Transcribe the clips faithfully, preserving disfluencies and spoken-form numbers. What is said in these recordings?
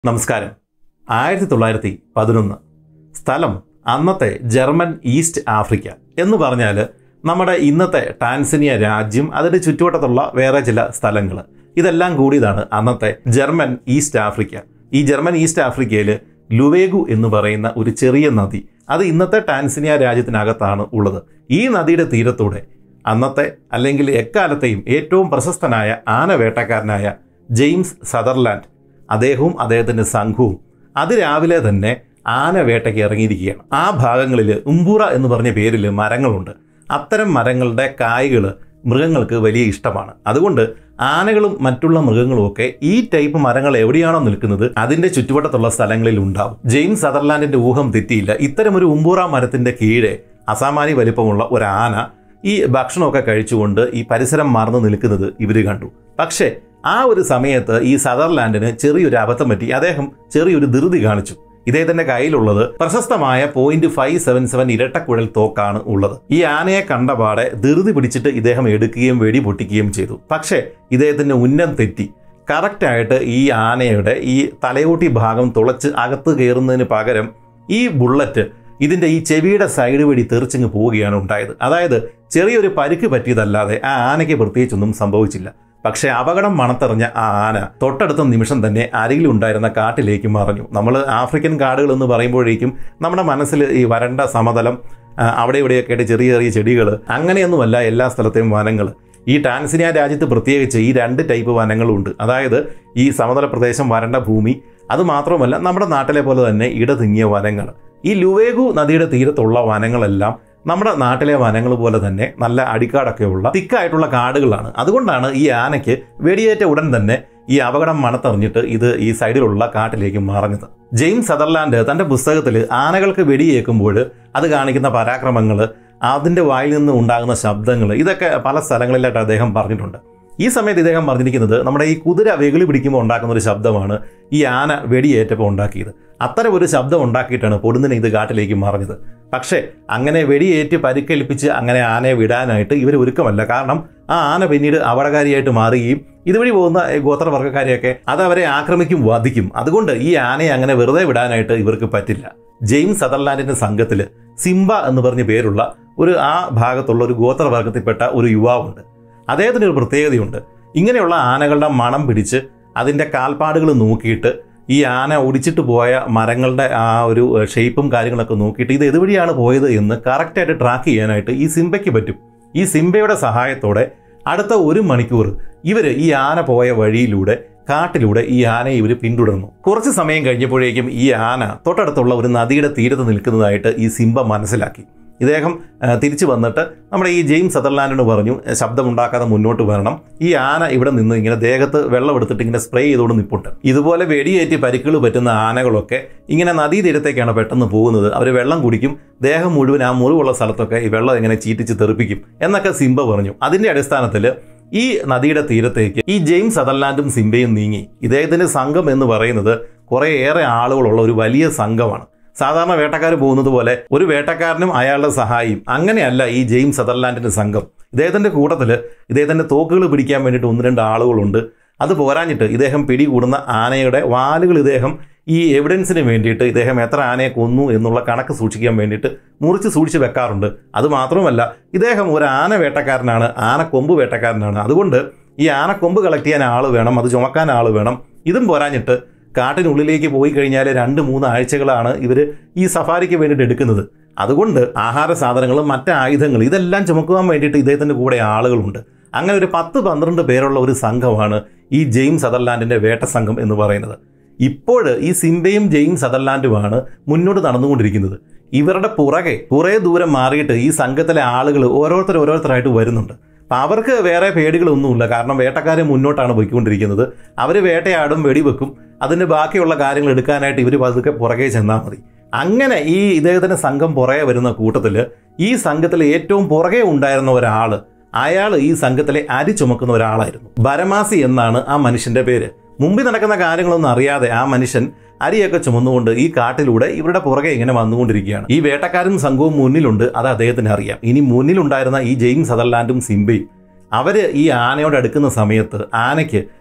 നമസ്കാരം. ആയിരത്തി തൊള്ളായിരത്തി പതിനൊന്ന് സ്ഥലം അന്നത്തെ ജർമ്മൻ ഈസ്റ്റ് ആഫ്രിക്ക എന്ന് പറഞ്ഞാൽ നമ്മുടെ ഇന്നത്തെ ടാൻസനിയ രാജ്യം, അതിൻ്റെ ചുറ്റുവട്ടത്തുള്ള വേറെ ചില സ്ഥലങ്ങൾ, ഇതെല്ലാം കൂടിയതാണ് അന്നത്തെ ജർമ്മൻ ഈസ്റ്റ് ആഫ്രിക്ക. ഈ ജർമ്മൻ ഈസ്റ്റ് ആഫ്രിക്കയിൽ ലുവേഗു എന്ന് പറയുന്ന ഒരു ചെറിയ നദി, അത് ഇന്നത്തെ ടാൻസനിയ രാജ്യത്തിനകത്താണ് ഉള്ളത്. ഈ നദിയുടെ തീരത്തൂടെ അന്നത്തെ അല്ലെങ്കിൽ എക്കാലത്തെയും ഏറ്റവും പ്രശസ്തനായ ആനവേട്ടക്കാരനായ ജെയിംസ് സദർലാൻഡ്, അദ്ദേഹവും അദ്ദേഹത്തിൻ്റെ സംഘവും അതിരാവിലെ തന്നെ ആനവേട്ടയ്ക്ക് ഇറങ്ങിയിരിക്കുകയാണ്. ആ ഭാഗങ്ങളിൽ ഉംബൂറ എന്ന് പറഞ്ഞ പേരിൽ മരങ്ങളുണ്ട്. അത്തരം മരങ്ങളുടെ കായ്കൾ മൃഗങ്ങൾക്ക് വലിയ ഇഷ്ടമാണ്. അതുകൊണ്ട് ആനകളും മറ്റുള്ള മൃഗങ്ങളും ഒക്കെ ഈ ടൈപ്പ് മരങ്ങൾ എവിടെയാണോ നിൽക്കുന്നത് അതിൻ്റെ ചുറ്റുവട്ടത്തുള്ള സ്ഥലങ്ങളിൽ ഉണ്ടാവും. ജെയിംസ് സദർലാൻഡിൻ്റെ ഊഹം തെറ്റിയില്ല. ഇത്തരമൊരു ഉംബൂറ മരത്തിൻ്റെ കീഴെ അസാമാന്യ വലിപ്പമുള്ള ഒരു ആന ഈ ഭക്ഷണമൊക്കെ കഴിച്ചുകൊണ്ട് ഈ പരിസരം മറന്നു നിൽക്കുന്നത് ഇവർ കണ്ടു. പക്ഷേ ആ ഒരു സമയത്ത് ഈ സദർലാൻഡിന് ചെറിയൊരു അബദ്ധം പറ്റി. അദ്ദേഹം ചെറിയൊരു ധൃതി കാണിച്ചു. ഇദ്ദേഹത്തിന്റെ കയ്യിലുള്ളത് പ്രശസ്തമായ പോയിന്റ് ഫൈവ് സെവൻ സെവൻ ഇരട്ടക്കുഴൽ തോക്കാണ് ഉള്ളത്. ഈ ആനയെ കണ്ടപാടെ ധൃതി പിടിച്ചിട്ട് ഇദ്ദേഹം എടുക്കുകയും വെടി പൊട്ടിക്കുകയും ചെയ്തു. പക്ഷേ ഇദ്ദേഹത്തിന്റെ ഉന്നം തെറ്റി. കറക്റ്റായിട്ട് ഈ ആനയുടെ ഈ തലയോട്ടി ഭാഗം തുളച്ച് അകത്ത് കയറുന്നതിന് പകരം ഈ ബുള്ളറ്റ് ഇതിൻ്റെ ഈ ചെവിയുടെ സൈഡ് വഴി തെറിച്ചിങ്ങ് പോവുകയാണ് ഉണ്ടായത്. അതായത് ചെറിയൊരു പരിക്ക് പറ്റിയതല്ലാതെ ആ ആനയ്ക്ക് പ്രത്യേകിച്ചൊന്നും സംഭവിച്ചില്ല. പക്ഷേ അപകടം മണത്തെറിഞ്ഞ ആ ആന തൊട്ടടുത്ത നിമിഷം തന്നെ അരികിലുണ്ടായിരുന്ന കാട്ടിലേക്ക് മറഞ്ഞു. നമ്മൾ ആഫ്രിക്കൻ കാടുകൾ എന്ന് പറയുമ്പോഴേക്കും നമ്മുടെ മനസ്സിൽ ഈ വരണ്ട സമതലം, അവിടെ ഇവിടെയൊക്കെ ആയിട്ട് ചെറിയ ചെറിയ ചെടികൾ, അങ്ങനെയൊന്നുമല്ല എല്ലാ സ്ഥലത്തെയും വനങ്ങൾ. ഈ ടാൻസനിയ രാജ്യത്ത് പ്രത്യേകിച്ച് ഈ രണ്ട് ടൈപ്പ് വനങ്ങളുണ്ട്. അതായത് ഈ സമതല പ്രദേശം, വരണ്ട ഭൂമി, അതുമാത്രമല്ല നമ്മുടെ നാട്ടിലെ പോലെ തന്നെ ഇടതിങ്ങിയ വനങ്ങൾ. ഈ ലുവേഗു നദിയുടെ തീരത്തുള്ള വനങ്ങളെല്ലാം നമ്മുടെ നാട്ടിലെ വനങ്ങൾ പോലെ തന്നെ നല്ല അടിക്കാടൊക്കെയുള്ള തിക്കായിട്ടുള്ള കാടുകളാണ്. അതുകൊണ്ടാണ് ഈ ആനയ്ക്ക് വെടിയേറ്റ ഉടൻ തന്നെ ഈ അപകടം മണത്തറിഞ്ഞിട്ട് ഇത് ഈ സൈഡിലുള്ള കാട്ടിലേക്ക് മറഞ്ഞത്. ജെയിംസ് സദർലാൻഡ് തൻ്റെ പുസ്തകത്തിൽ ആനകൾക്ക് വെടിയേക്കുമ്പോൾ അത് കാണിക്കുന്ന പരാക്രമങ്ങൾ, അതിൻ്റെ വായിൽ നിന്ന് ഉണ്ടാകുന്ന ശബ്ദങ്ങൾ, ഇതൊക്കെ പല സ്ഥലങ്ങളിലായിട്ട് അദ്ദേഹം പറഞ്ഞിട്ടുണ്ട്. ഈ സമയത്ത് ഇദ്ദേഹം പറഞ്ഞിരിക്കുന്നത് നമ്മുടെ ഈ കുതിര വെകിളി പിടിക്കുമ്പോൾ ഉണ്ടാക്കുന്ന ഒരു ശബ്ദമാണ് ഈ ആന വെടിയേറ്റപ്പോൾ ഉണ്ടാക്കിയത്. അത്തരം ഒരു ശബ്ദം ഉണ്ടാക്കിയിട്ടാണ് പൊടുന്നിനെ ഇത് കാട്ടിലേക്ക് മറഞ്ഞത്. പക്ഷേ അങ്ങനെ വെടിയേറ്റ് പരിക്കേൽപ്പിച്ച് അങ്ങനെ ആനയെ വിടാനായിട്ട് ഇവർ ഒരുക്കമല്ല. കാരണം ആ ആന പിന്നീട് അപകടകാരിയായിട്ട് മാറുകയും ഇതുവഴി പോകുന്ന ഗോത്രവർഗ്ഗക്കാരെയൊക്കെ അത് അവരെ ആക്രമിക്കും, വധിക്കും. അതുകൊണ്ട് ഈ ആനയെ അങ്ങനെ വെറുതെ വിടാനായിട്ട് ഇവർക്ക് പറ്റില്ല. ജെയിംസ് സദർലാൻഡിൻ്റെ സംഘത്തിൽ സിംബ എന്ന് പറഞ്ഞ പേരുള്ള ഒരു ആ ഭാഗത്തുള്ള ഒരു ഗോത്രവർഗ്ഗത്തിൽപ്പെട്ട ഒരു യുവാവുണ്ട്. അദ്ദേഹത്തിന് ഒരു പ്രത്യേകതയുണ്ട്. ഇങ്ങനെയുള്ള ആനകളുടെ മണം പിടിച്ച് അതിൻ്റെ കാൽപ്പാടുകൾ നോക്കിയിട്ട് ഈ ആന ഒടിച്ചിട്ട് പോയ മരങ്ങളുടെ ആ ഒരു ഷേപ്പും കാര്യങ്ങളൊക്കെ നോക്കിയിട്ട് ഇത് എതുവഴിയാണ് പോയത് എന്ന് കറക്റ്റായിട്ട് ട്രാക്ക് ചെയ്യാനായിട്ട് ഈ സിംബയ്ക്ക് പറ്റും. ഈ സിംബയുടെ സഹായത്തോടെ അടുത്ത ഒരു മണിക്കൂർ ഇവർ ഈ ആന പോയ വഴിയിലൂടെ, കാട്ടിലൂടെ ഈ ആനയെ ഇവർ പിന്തുടർന്നു. കുറച്ച് സമയം കഴിഞ്ഞപ്പോഴേക്കും ഈ ആന തൊട്ടടുത്തുള്ള ഒരു നദിയുടെ തീരത്ത് നിൽക്കുന്നതായിട്ട് ഈ സിംബ മനസ്സിലാക്കി. ഇദ്ദേഹം തിരിച്ചു വന്നിട്ട് നമ്മുടെ ഈ ജെയിംസ് സദർലാൻഡിനോട് പറഞ്ഞു, ശബ്ദമുണ്ടാക്കാതെ മുന്നോട്ട് വരണം. ഈ ആന ഇവിടെ നിന്ന് ഇങ്ങനെ ദേഹത്ത് വെള്ളം എടുത്തിട്ട് ഇങ്ങനെ സ്പ്രേ ചെയ്തുകൊണ്ട് നിൽപ്പുണ്ട്. ഇതുപോലെ വെടിയേറ്റ് പരിക്കുകൾ പറ്റുന്ന ആനകളൊക്കെ ഇങ്ങനെ നദീതീരത്തേക്കാണ് പെട്ടെന്ന് പോകുന്നത്. അവർ വെള്ളം കുടിക്കും, ദേഹം മുഴുവൻ ആ മുറിവുള്ള സ്ഥലത്തൊക്കെ ഈ വെള്ളം ഇങ്ങനെ ചീറ്റിച്ച് തെറിപ്പിക്കും എന്നൊക്കെ സിംബ പറഞ്ഞു. അതിൻ്റെ അടിസ്ഥാനത്തിൽ ഈ നദിയുടെ തീരത്തേക്ക് ഈ ജെയിംസ് സദർലാൻഡും സിംബയും നീങ്ങി. ഇദ്ദേഹത്തിൻ്റെ സംഘം എന്ന് പറയുന്നത് കുറേയേറെ ആളുകളുള്ള ഒരു വലിയ സംഘമാണ്. സാധാരണ വേട്ടക്കാർ പോകുന്നത് പോലെ ഒരു വേട്ടക്കാരനും അയാളുടെ സഹായിയും അങ്ങനെയല്ല ഈ ജെയിംസ് സദർലാൻഡിൻ്റെ സംഘം. ഇദ്ദേഹത്തിൻ്റെ കൂട്ടത്തിൽ ഇദ്ദേഹത്തിൻ്റെ തോക്കുകൾ പിടിക്കാൻ വേണ്ടിയിട്ട് ഒന്ന് രണ്ട് ആളുകളുണ്ട്. അത് പോരാഞ്ഞിട്ട് ഇദ്ദേഹം പിടികൂടുന്ന ആനയുടെ വാലുകൾ ഇദ്ദേഹം ഈ എവിഡൻസിന് വേണ്ടിയിട്ട് ഇദ്ദേഹം എത്ര ആനയെ കൊന്നു എന്നുള്ള കണക്ക് സൂക്ഷിക്കാൻ വേണ്ടിയിട്ട് മുറിച്ച് സൂക്ഷിച്ച് വെക്കാറുണ്ട്. അതുമാത്രമല്ല ഇദ്ദേഹം ഒരു ആന വേട്ടക്കാരനാണ്, ആനക്കൊമ്പ് വേട്ടക്കാരനാണ്. അതുകൊണ്ട് ഈ ആനക്കൊമ്പ് കളക്ട് ചെയ്യാൻ ആൾ വേണം, അത് ചുമക്കാൻ ആൾ വേണം. ഇതും പോരാഞ്ഞിട്ട് കാട്ടിനുള്ളിലേക്ക് പോയി കഴിഞ്ഞാൽ രണ്ട് മൂന്ന് ആഴ്ചകളാണ് ഇവർ ഈ സഫാരിക്ക് വേണ്ടിയിട്ട് എടുക്കുന്നത്. അതുകൊണ്ട് ആഹാര സാധനങ്ങളും മറ്റ് ആയുധങ്ങൾ ഇതെല്ലാം ചുമക്കുവാൻ വേണ്ടിയിട്ട് ഇദ്ദേഹത്തിൻ്റെ കൂടെ ആളുകളുണ്ട്. അങ്ങനെ ഒരു പത്ത് പന്ത്രണ്ട് പേരുള്ള ഒരു സംഘമാണ് ഈ ജെയിംസ് സദർലാൻഡിൻ്റെ വേട്ട സംഘം എന്ന് പറയുന്നത്. ഇപ്പോൾ ഈ സിംബയും ജെയിംസ് സദർലാൻഡുമാണ് മുന്നോട്ട് നടന്നുകൊണ്ടിരിക്കുന്നത്. ഇവരുടെ പുറകെ കുറേ ദൂരം മാറിയിട്ട് ഈ സംഘത്തിലെ ആളുകൾ ഓരോരുത്തർ ഓരോരുത്തരായിട്ട് വരുന്നുണ്ട്. അപ്പം അവർക്ക് വേറെ പേടികളൊന്നുമില്ല. കാരണം വേട്ടക്കാർ മുന്നോട്ടാണ് പോയിക്കൊണ്ടിരിക്കുന്നത്. അവർ വേട്ടയാടും, വെടിവെക്കും. അതിൻ്റെ ബാക്കിയുള്ള കാര്യങ്ങൾ എടുക്കാനായിട്ട് ഇവർ പതുക്കെ പുറകെ ചെന്നാൽ മതി. അങ്ങനെ ഈ ഇദ്ദേഹത്തിൻ്റെ സംഘം പുറകെ വരുന്ന കൂട്ടത്തിൽ ഈ സംഘത്തിൽ ഏറ്റവും പുറകെ ഉണ്ടായിരുന്ന ഒരാൾ, അയാൾ ഈ സംഘത്തിലെ അരി ചുമക്കുന്ന ഒരാളായിരുന്നു. ബരമാസി എന്നാണ് ആ മനുഷ്യൻ്റെ പേര്. മുമ്പിൽ നടക്കുന്ന കാര്യങ്ങളൊന്നും അറിയാതെ ആ മനുഷ്യൻ അരിയൊക്കെ ചുമന്നുകൊണ്ട് ഈ കാട്ടിലൂടെ ഇവരുടെ പുറകെ ഇങ്ങനെ വന്നുകൊണ്ടിരിക്കുകയാണ്. ഈ വേട്ടക്കാരും സംഘവും മുന്നിലുണ്ട്, അത് അദ്ദേഹത്തിന് അറിയാം. ഇനി മുന്നിലുണ്ടായിരുന്ന ഈ ജെയിംസ് സദർലാൻഡും സിംബയും അവർ ഈ ആനയോട് അടുക്കുന്ന സമയത്ത് ആനയ്ക്ക്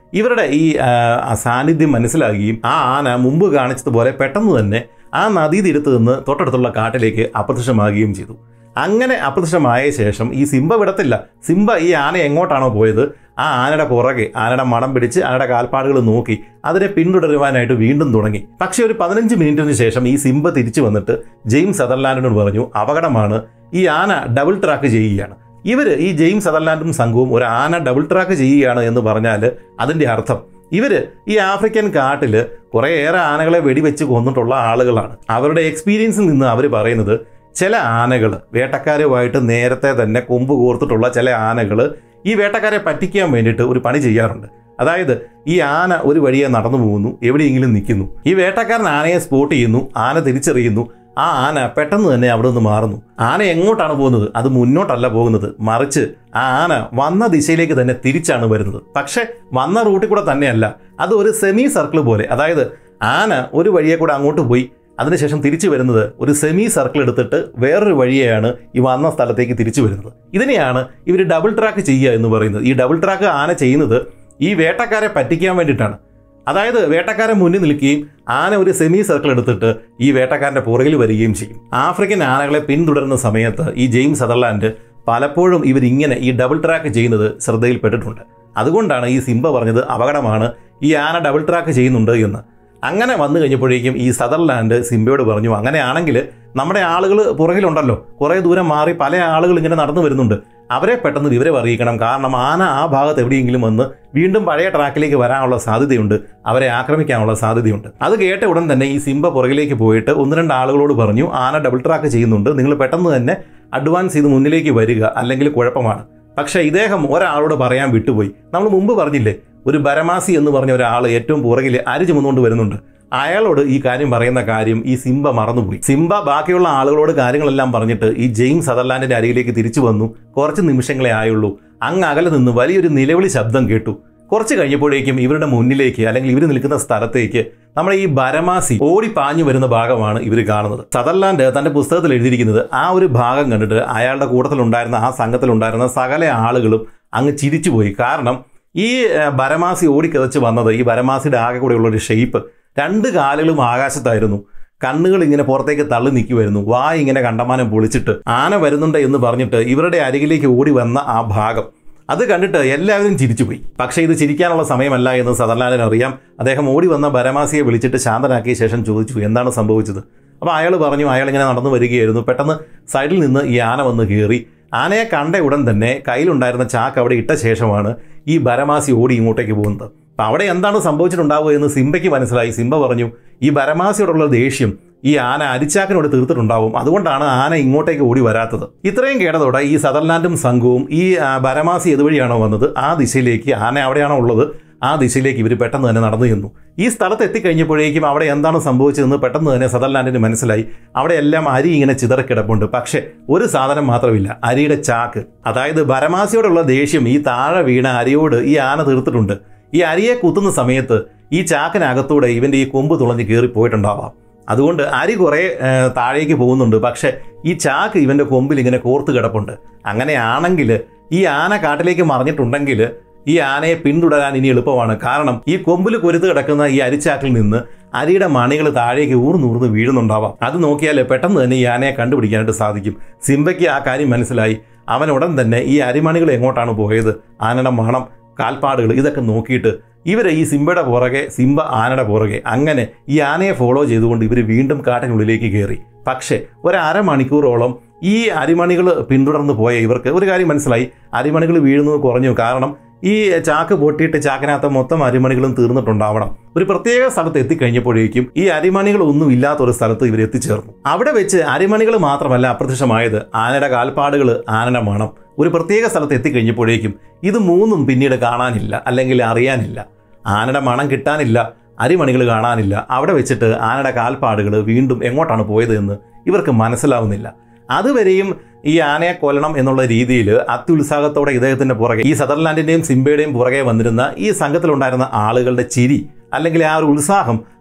ഇവരുടെ ഈ സാന്നിധ്യം മനസ്സിലാക്കുകയും ആ ആന മുമ്പ് കാണിച്ചതുപോലെ പെട്ടെന്ന് തന്നെ ആ നദീതീരത്ത് നിന്ന് തൊട്ടടുത്തുള്ള കാട്ടിലേക്ക് അപ്രത്യക്ഷമാകുകയും ചെയ്തു. അങ്ങനെ അപ്രത്യക്ഷമായ ശേഷം ഈ സിംബ വിടത്തില്ല. സിംബ ഈ ആന എങ്ങോട്ടാണോ പോയത് ആ ആനയുടെ പുറകെ ആനയുടെ മണം പിടിച്ച് ആനയുടെ കാൽപ്പാടുകൾ നോക്കി അതിനെ പിന്തുടരുവാനായിട്ട് വീണ്ടും തുടങ്ങി. പക്ഷേ ഒരു പതിനഞ്ച് മിനിറ്റിന് ശേഷം ഈ സിംബ തിരിച്ചു വന്നിട്ട് ജെയിംസ് സദർലാൻഡിനോട് പറഞ്ഞു, അപകടമാണ്, ഈ ആന ഡബിൾ ട്രാക്ക് ചെയ്യുകയാണ്. ഇവർ ഈ ജെയിംസ് സദർലാൻഡും സംഘവും ഒരു ആന ഡബിൾ ട്രാക്ക് ചെയ്യുകയാണ് എന്ന് പറഞ്ഞാൽ അതിൻ്റെ അർത്ഥം ഇവർ ഈ ആഫ്രിക്കൻ കാട്ടിൽ കുറേയേറെ ആനകളെ വെടിവെച്ച് കൊന്നിട്ടുള്ള ആളുകളാണ്. അവരുടെ എക്സ്പീരിയൻസിൽ നിന്ന് അവർ പറയുന്നത് ചില ആനകൾ വേട്ടക്കാരുമായിട്ട് നേരത്തെ തന്നെ കൊമ്പ് കോർത്തിട്ടുള്ള ചില ആനകൾ ഈ വേട്ടക്കാരെ പറ്റിക്കാൻ വേണ്ടിയിട്ട് ഒരു പണി ചെയ്യാറുണ്ട്. അതായത് ഈ ആന ഒരു വഴിയെ നടന്നു പോകുന്നു, എവിടെയെങ്കിലും നിൽക്കുന്നു, ഈ വേട്ടക്കാരൻ ആനയെ സ്പോട്ട് ചെയ്യുന്നു, ആന തിരിച്ചറിയുന്നു, ആ ആന പെട്ടെന്ന് തന്നെ അവിടെ നിന്ന് മാറുന്നു. ആന എങ്ങോട്ടാണ് പോകുന്നത്? അത് മുന്നോട്ടല്ല പോകുന്നത്, മറിച്ച് ആ ആന വന്ന ദിശയിലേക്ക് തന്നെ തിരിച്ചാണ് വരുന്നത്. പക്ഷെ വന്ന റൂട്ടിൽ കൂടെ തന്നെയല്ല, അത് ഒരു സെമി സർക്കിൾ പോലെ. അതായത് ആന ഒരു വഴിയെ കൂടെ അങ്ങോട്ട് പോയി അതിനുശേഷം തിരിച്ചു വരുന്നത് ഒരു സെമി സർക്കിൾ എടുത്തിട്ട് വേറൊരു വഴിയെയാണ് ഈ വന്ന സ്ഥലത്തേക്ക് തിരിച്ചു വരുന്നത്. ഇതിനെയാണ് ഇവർ ഡബിൾ ട്രാക്ക് ചെയ്യുക എന്ന് പറയുന്നത്. ഈ ഡബിൾ ട്രാക്ക് ആന ചെയ്യുന്നത് ഈ വേട്ടക്കാരെ പറ്റിക്കാൻ വേണ്ടിയിട്ടാണ്. അതായത് വേട്ടക്കാരൻ മുന്നിൽ നിൽക്കുകയും ആന ഒരു സെമി സർക്കിൾ എടുത്തിട്ട് ഈ വേട്ടക്കാരൻ്റെ പുറകിൽ വരികയും ചെയ്യും. ആഫ്രിക്കൻ ആനകളെ പിന്തുടരുന്ന സമയത്ത് ഈ ജെയിംസ് സദർലാൻഡ് പലപ്പോഴും ഇവരിങ്ങനെ ഈ ഡബിൾ ട്രാക്ക് ചെയ്യുന്നത് ശ്രദ്ധയിൽപ്പെട്ടിട്ടുണ്ട്. അതുകൊണ്ടാണ് ഈ സിംബ പറഞ്ഞത് അപകടമാണ്, ഈ ആന ഡബിൾ ട്രാക്ക് ചെയ്യുന്നുണ്ട് എന്ന്. അങ്ങനെ വന്നു കഴിഞ്ഞപ്പോഴേക്കും ഈ സദർലാൻഡ് സിംബയോട് പറഞ്ഞു, അങ്ങനെയാണെങ്കിൽ നമ്മുടെ ആളുകൾ പുറകിലുണ്ടല്ലോ, കുറേ ദൂരം മാറി പല ആളുകൾ ഇങ്ങനെ നടന്നു വരുന്നുണ്ട്, അവരെ പെട്ടെന്ന് വിവരം അറിയിക്കണം. കാരണം ആന ആ ഭാഗത്ത് എവിടെയെങ്കിലും വന്ന് വീണ്ടും പഴയ ട്രാക്കിലേക്ക് വരാനുള്ള സാധ്യതയുണ്ട്, അവരെ ആക്രമിക്കാനുള്ള സാധ്യതയുണ്ട്. അത് കേട്ട ഉടൻ തന്നെ ഈ സിംബ പുറകിലേക്ക് പോയിട്ട് ഒന്ന് രണ്ട് ആളുകളോട് പറഞ്ഞു, ആന ഡബിൾ ട്രാക്ക് ചെയ്യുന്നുണ്ട്, നിങ്ങൾ പെട്ടെന്ന് തന്നെ അഡ്വാൻസ് ചെയ്ത് മുന്നിലേക്ക് വരിക, അല്ലെങ്കിൽ കുഴപ്പമാണ്. പക്ഷേ ഇദ്ദേഹം ഒരാളോട് പറയാൻ വിട്ടുപോയി. നമ്മൾ മുമ്പ് പറഞ്ഞില്ലേ, ഒരു ബരമാസി എന്ന് പറഞ്ഞ ഒരാൾ ഏറ്റവും പുറകിൽ അരി ചുമന്നുകൊണ്ട് വരുന്നുണ്ട്. അയാളോട് ഈ കാര്യം പറയുന്ന കാര്യം ഈ സിംബ മറന്നുപോയി. സിംബ ബാക്കിയുള്ള ആളുകളോട് കാര്യങ്ങളെല്ലാം പറഞ്ഞിട്ട് ഈ ജെയിംസ് സദർലാൻഡിന്റെ അരികിലേക്ക് തിരിച്ചു വന്നു. കുറച്ച് നിമിഷങ്ങളെ ആയുള്ളൂ, അങ്ങ് അകലെ നിന്ന് വലിയൊരു നിലവിളി ശബ്ദം കേട്ടു. കുറച്ച് കഴിഞ്ഞപ്പോഴേക്കും ഇവരുടെ മുന്നിലേക്ക്, അല്ലെങ്കിൽ ഇവർ നിൽക്കുന്ന സ്ഥലത്തേക്ക് നമ്മുടെ ഈ ബരമാസി ഓടി പാഞ്ഞു വരുന്ന ഭാഗമാണ് ഇവർ കാണുന്നത്. സദർലാൻഡ് തന്റെ പുസ്തകത്തിൽ എഴുതിയിരിക്കുന്നത് ആ ഒരു ഭാഗം കണ്ടിട്ട് അയാളുടെ കൂട്ടത്തിലുണ്ടായിരുന്ന ആ സംഘത്തിലുണ്ടായിരുന്ന സകല ആളുകളും അങ്ങ് ചിരിച്ചുപോയി. കാരണം ഈ ബരമാസി ഓടിക്കതച്ച് വന്നത്, ഈ ബരമാസിയുടെ ആകെ കൂടെയുള്ള ഒരു ഷേപ്പ്, രണ്ട് കാലുകളും ആകാശത്തായിരുന്നു, കണ്ണുകൾ ഇങ്ങനെ പുറത്തേക്ക് തള്ളി നിൽക്കുമായിരുന്നു, വായ ഇങ്ങനെ കണ്ടമാനം പൊളിച്ചിട്ട് ആന വരുന്നുണ്ട് എന്ന് പറഞ്ഞിട്ട് ഇവരുടെ അരികിലേക്ക് ഓടി വന്ന ആ ഭാഗം അത് കണ്ടിട്ട് എല്ലാവരും ചിരിച്ചുപോയി. പക്ഷേ ഇത് ചിരിക്കാനുള്ള സമയമല്ല എന്ന് സദർലാൻഡിന് അറിയാം. അദ്ദേഹം ഓടി വന്ന ബരമാസിയെ വിളിച്ചിട്ട് ശാന്തനാക്കിയ ശേഷം ചോദിച്ചു, എന്താണ് സംഭവിച്ചത്? അപ്പോൾ അയാൾ പറഞ്ഞു, അയാൾ ഇങ്ങനെ നടന്നു വരികയായിരുന്നു, പെട്ടെന്ന് സൈഡിൽ നിന്ന് ഈ ആന വന്ന് കയറി. ആനയെ കണ്ട ഉടൻ തന്നെ കയ്യിലുണ്ടായിരുന്ന ചാക്ക് അവിടെ ഇട്ട ശേഷമാണ് ഈ ബരമാസി ഓടി ഇങ്ങോട്ടേക്ക് പോകുന്നത്. അപ്പം അവിടെ എന്താണ് സംഭവിച്ചിട്ടുണ്ടാവുക എന്ന് സിംബയ്ക്ക് മനസ്സിലായി. സിംബ പറഞ്ഞു, ഈ ബരമാസിയോടുള്ള ദേഷ്യം ഈ ആന അരിച്ചാക്കിനോട് തീർത്തിട്ടുണ്ടാവും, അതുകൊണ്ടാണ് ആന ഇങ്ങോട്ടേക്ക് ഓടി വരാത്തത്. ഇത്രയും കേട്ടതോടെ ഈ സദർലാൻഡും സംഘവും ഈ ബരമാസി ഏതുവഴിയാണോ വന്നത് ആ ദിശയിലേക്ക്, ആന അവിടെയാണോ ഉള്ളത് ആ ദിശയിലേക്ക് ഇവർ പെട്ടെന്ന് തന്നെ നടന്നു ചെന്നു. ഈ സ്ഥലത്ത് എത്തിക്കഴിഞ്ഞപ്പോഴേക്കും അവിടെ എന്താണ് സംഭവിച്ചതെന്ന് പെട്ടെന്ന് തന്നെ സദർലാൻഡിന് മനസ്സിലായി. അവിടെ എല്ലാം അരി ഇങ്ങനെ ചിതറിക്കിടപ്പുണ്ട്, പക്ഷേ ഒരു സാധനം മാത്രമില്ല, അരിയുടെ ചാക്ക്. അതായത് ബരമാസിയോടുള്ള ദേഷ്യം ഈ താഴെ വീണ അരിയോട് ഈ ആന തീർത്തിട്ടുണ്ട്. ഈ അരിയെ കുത്തുന്ന സമയത്ത് ഈ ചാക്കിനകത്തൂടെ ഇവൻ്റെ ഈ കൊമ്പ് തുളഞ്ഞ് കയറിപ്പോയിട്ടുണ്ടാവാം. അതുകൊണ്ട് അരി കുറേ താഴേക്ക് പോകുന്നുണ്ട്, പക്ഷേ ഈ ചാക്ക് ഇവൻ്റെ കൊമ്പിൽ ഇങ്ങനെ കോർത്ത് കിടപ്പുണ്ട്. അങ്ങനെയാണെങ്കിൽ ഈ ആന കാട്ടിലേക്ക് മറിഞ്ഞിട്ടുണ്ടെങ്കിൽ ഈ ആനയെ പിന്തുടരാൻ ഇനി എളുപ്പമാണ്. കാരണം ഈ കൊമ്പിൽ കൊരുത്ത് കിടക്കുന്ന ഈ അരിച്ചാക്കിൽ നിന്ന് അരിയുടെ മണികൾ താഴേക്ക് ഊർന്നൂർന്ന് വീഴുന്നുണ്ടാവാം. അത് നോക്കിയാൽ പെട്ടെന്ന് തന്നെ ഈ ആനയെ കണ്ടുപിടിക്കാനായിട്ട് സാധിക്കും. സിംബയ്ക്ക് ആ കാര്യം മനസ്സിലായി. അവൻ ഉടൻ തന്നെ ഈ അരിമണികൾ എങ്ങോട്ടാണ് പോയത്, ആനയുടെ മണം, കാൽപ്പാടുകൾ, ഇതൊക്കെ നോക്കിയിട്ട് ഇവർ ഈ സിംബയുടെ പുറകെ, സിംബ ആനയുടെ പുറകെ, അങ്ങനെ ഈ ആനയെ ഫോളോ ചെയ്തുകൊണ്ട് ഇവർ വീണ്ടും കാട്ടിനുള്ളിലേക്ക് കയറി. പക്ഷേ ഒരു അരമണിക്കൂറോളം ഈ അരിമണികൾ പിന്തുടർന്ന് പോയ ഇവർക്ക് ഒരു കാര്യം മനസ്സിലായി, അരിമണികൾ വീഴുന്നത് കുറഞ്ഞു. കാരണം ഈ ചാക്ക് പൊട്ടിയിട്ട് ചാക്കിനകത്ത് മൊത്തം അരിമണികളും തീർന്നിട്ടുണ്ടാവണം. ഒരു പ്രത്യേക സ്ഥലത്ത് എത്തിക്കഴിഞ്ഞപ്പോഴേക്കും ഈ അരിമണികളൊന്നും ഇല്ലാത്തൊരു സ്ഥലത്ത് ഇവർ എത്തിച്ചേർന്നു. അവിടെ വെച്ച് അരിമണികൾ മാത്രമല്ല അപ്രത്യക്ഷമായത്, ആനയുടെ കാൽപ്പാടുകൾ, ആനയുടെ മണം. ഒരു പ്രത്യേക സ്ഥലത്ത് എത്തിക്കഴിഞ്ഞപ്പോഴേക്കും ഇത് മൂന്നും പിന്നീട് കാണാനില്ല, അല്ലെങ്കിൽ അറിയാനില്ല. ആനയുടെ മണം കിട്ടാനില്ല, അരിമണികൾ കാണാനില്ല. അവിടെ വെച്ചിട്ട് ആനയുടെ കാൽപ്പാടുകൾ വീണ്ടും എങ്ങോട്ടാണ് പോയത് എന്ന് ഇവർക്ക് മനസ്സിലാവുന്നില്ല. അതുവരെയും ഈ ആനയെ കൊല്ലണം എന്നുള്ള രീതിയിൽ അത്യുത്സാഹത്തോടെ ഇദ്ദേഹത്തിൻ്റെ പുറകെ, ഈ സദർലാൻഡിൻ്റെയും സിംബയുടെയും പുറകെ വന്നിരുന്ന ഈ സംഘത്തിലുണ്ടായിരുന്ന ആളുകളുടെ ചിരി, അല്ലെങ്കിൽ ആ ഒരു ഉത്സാഹം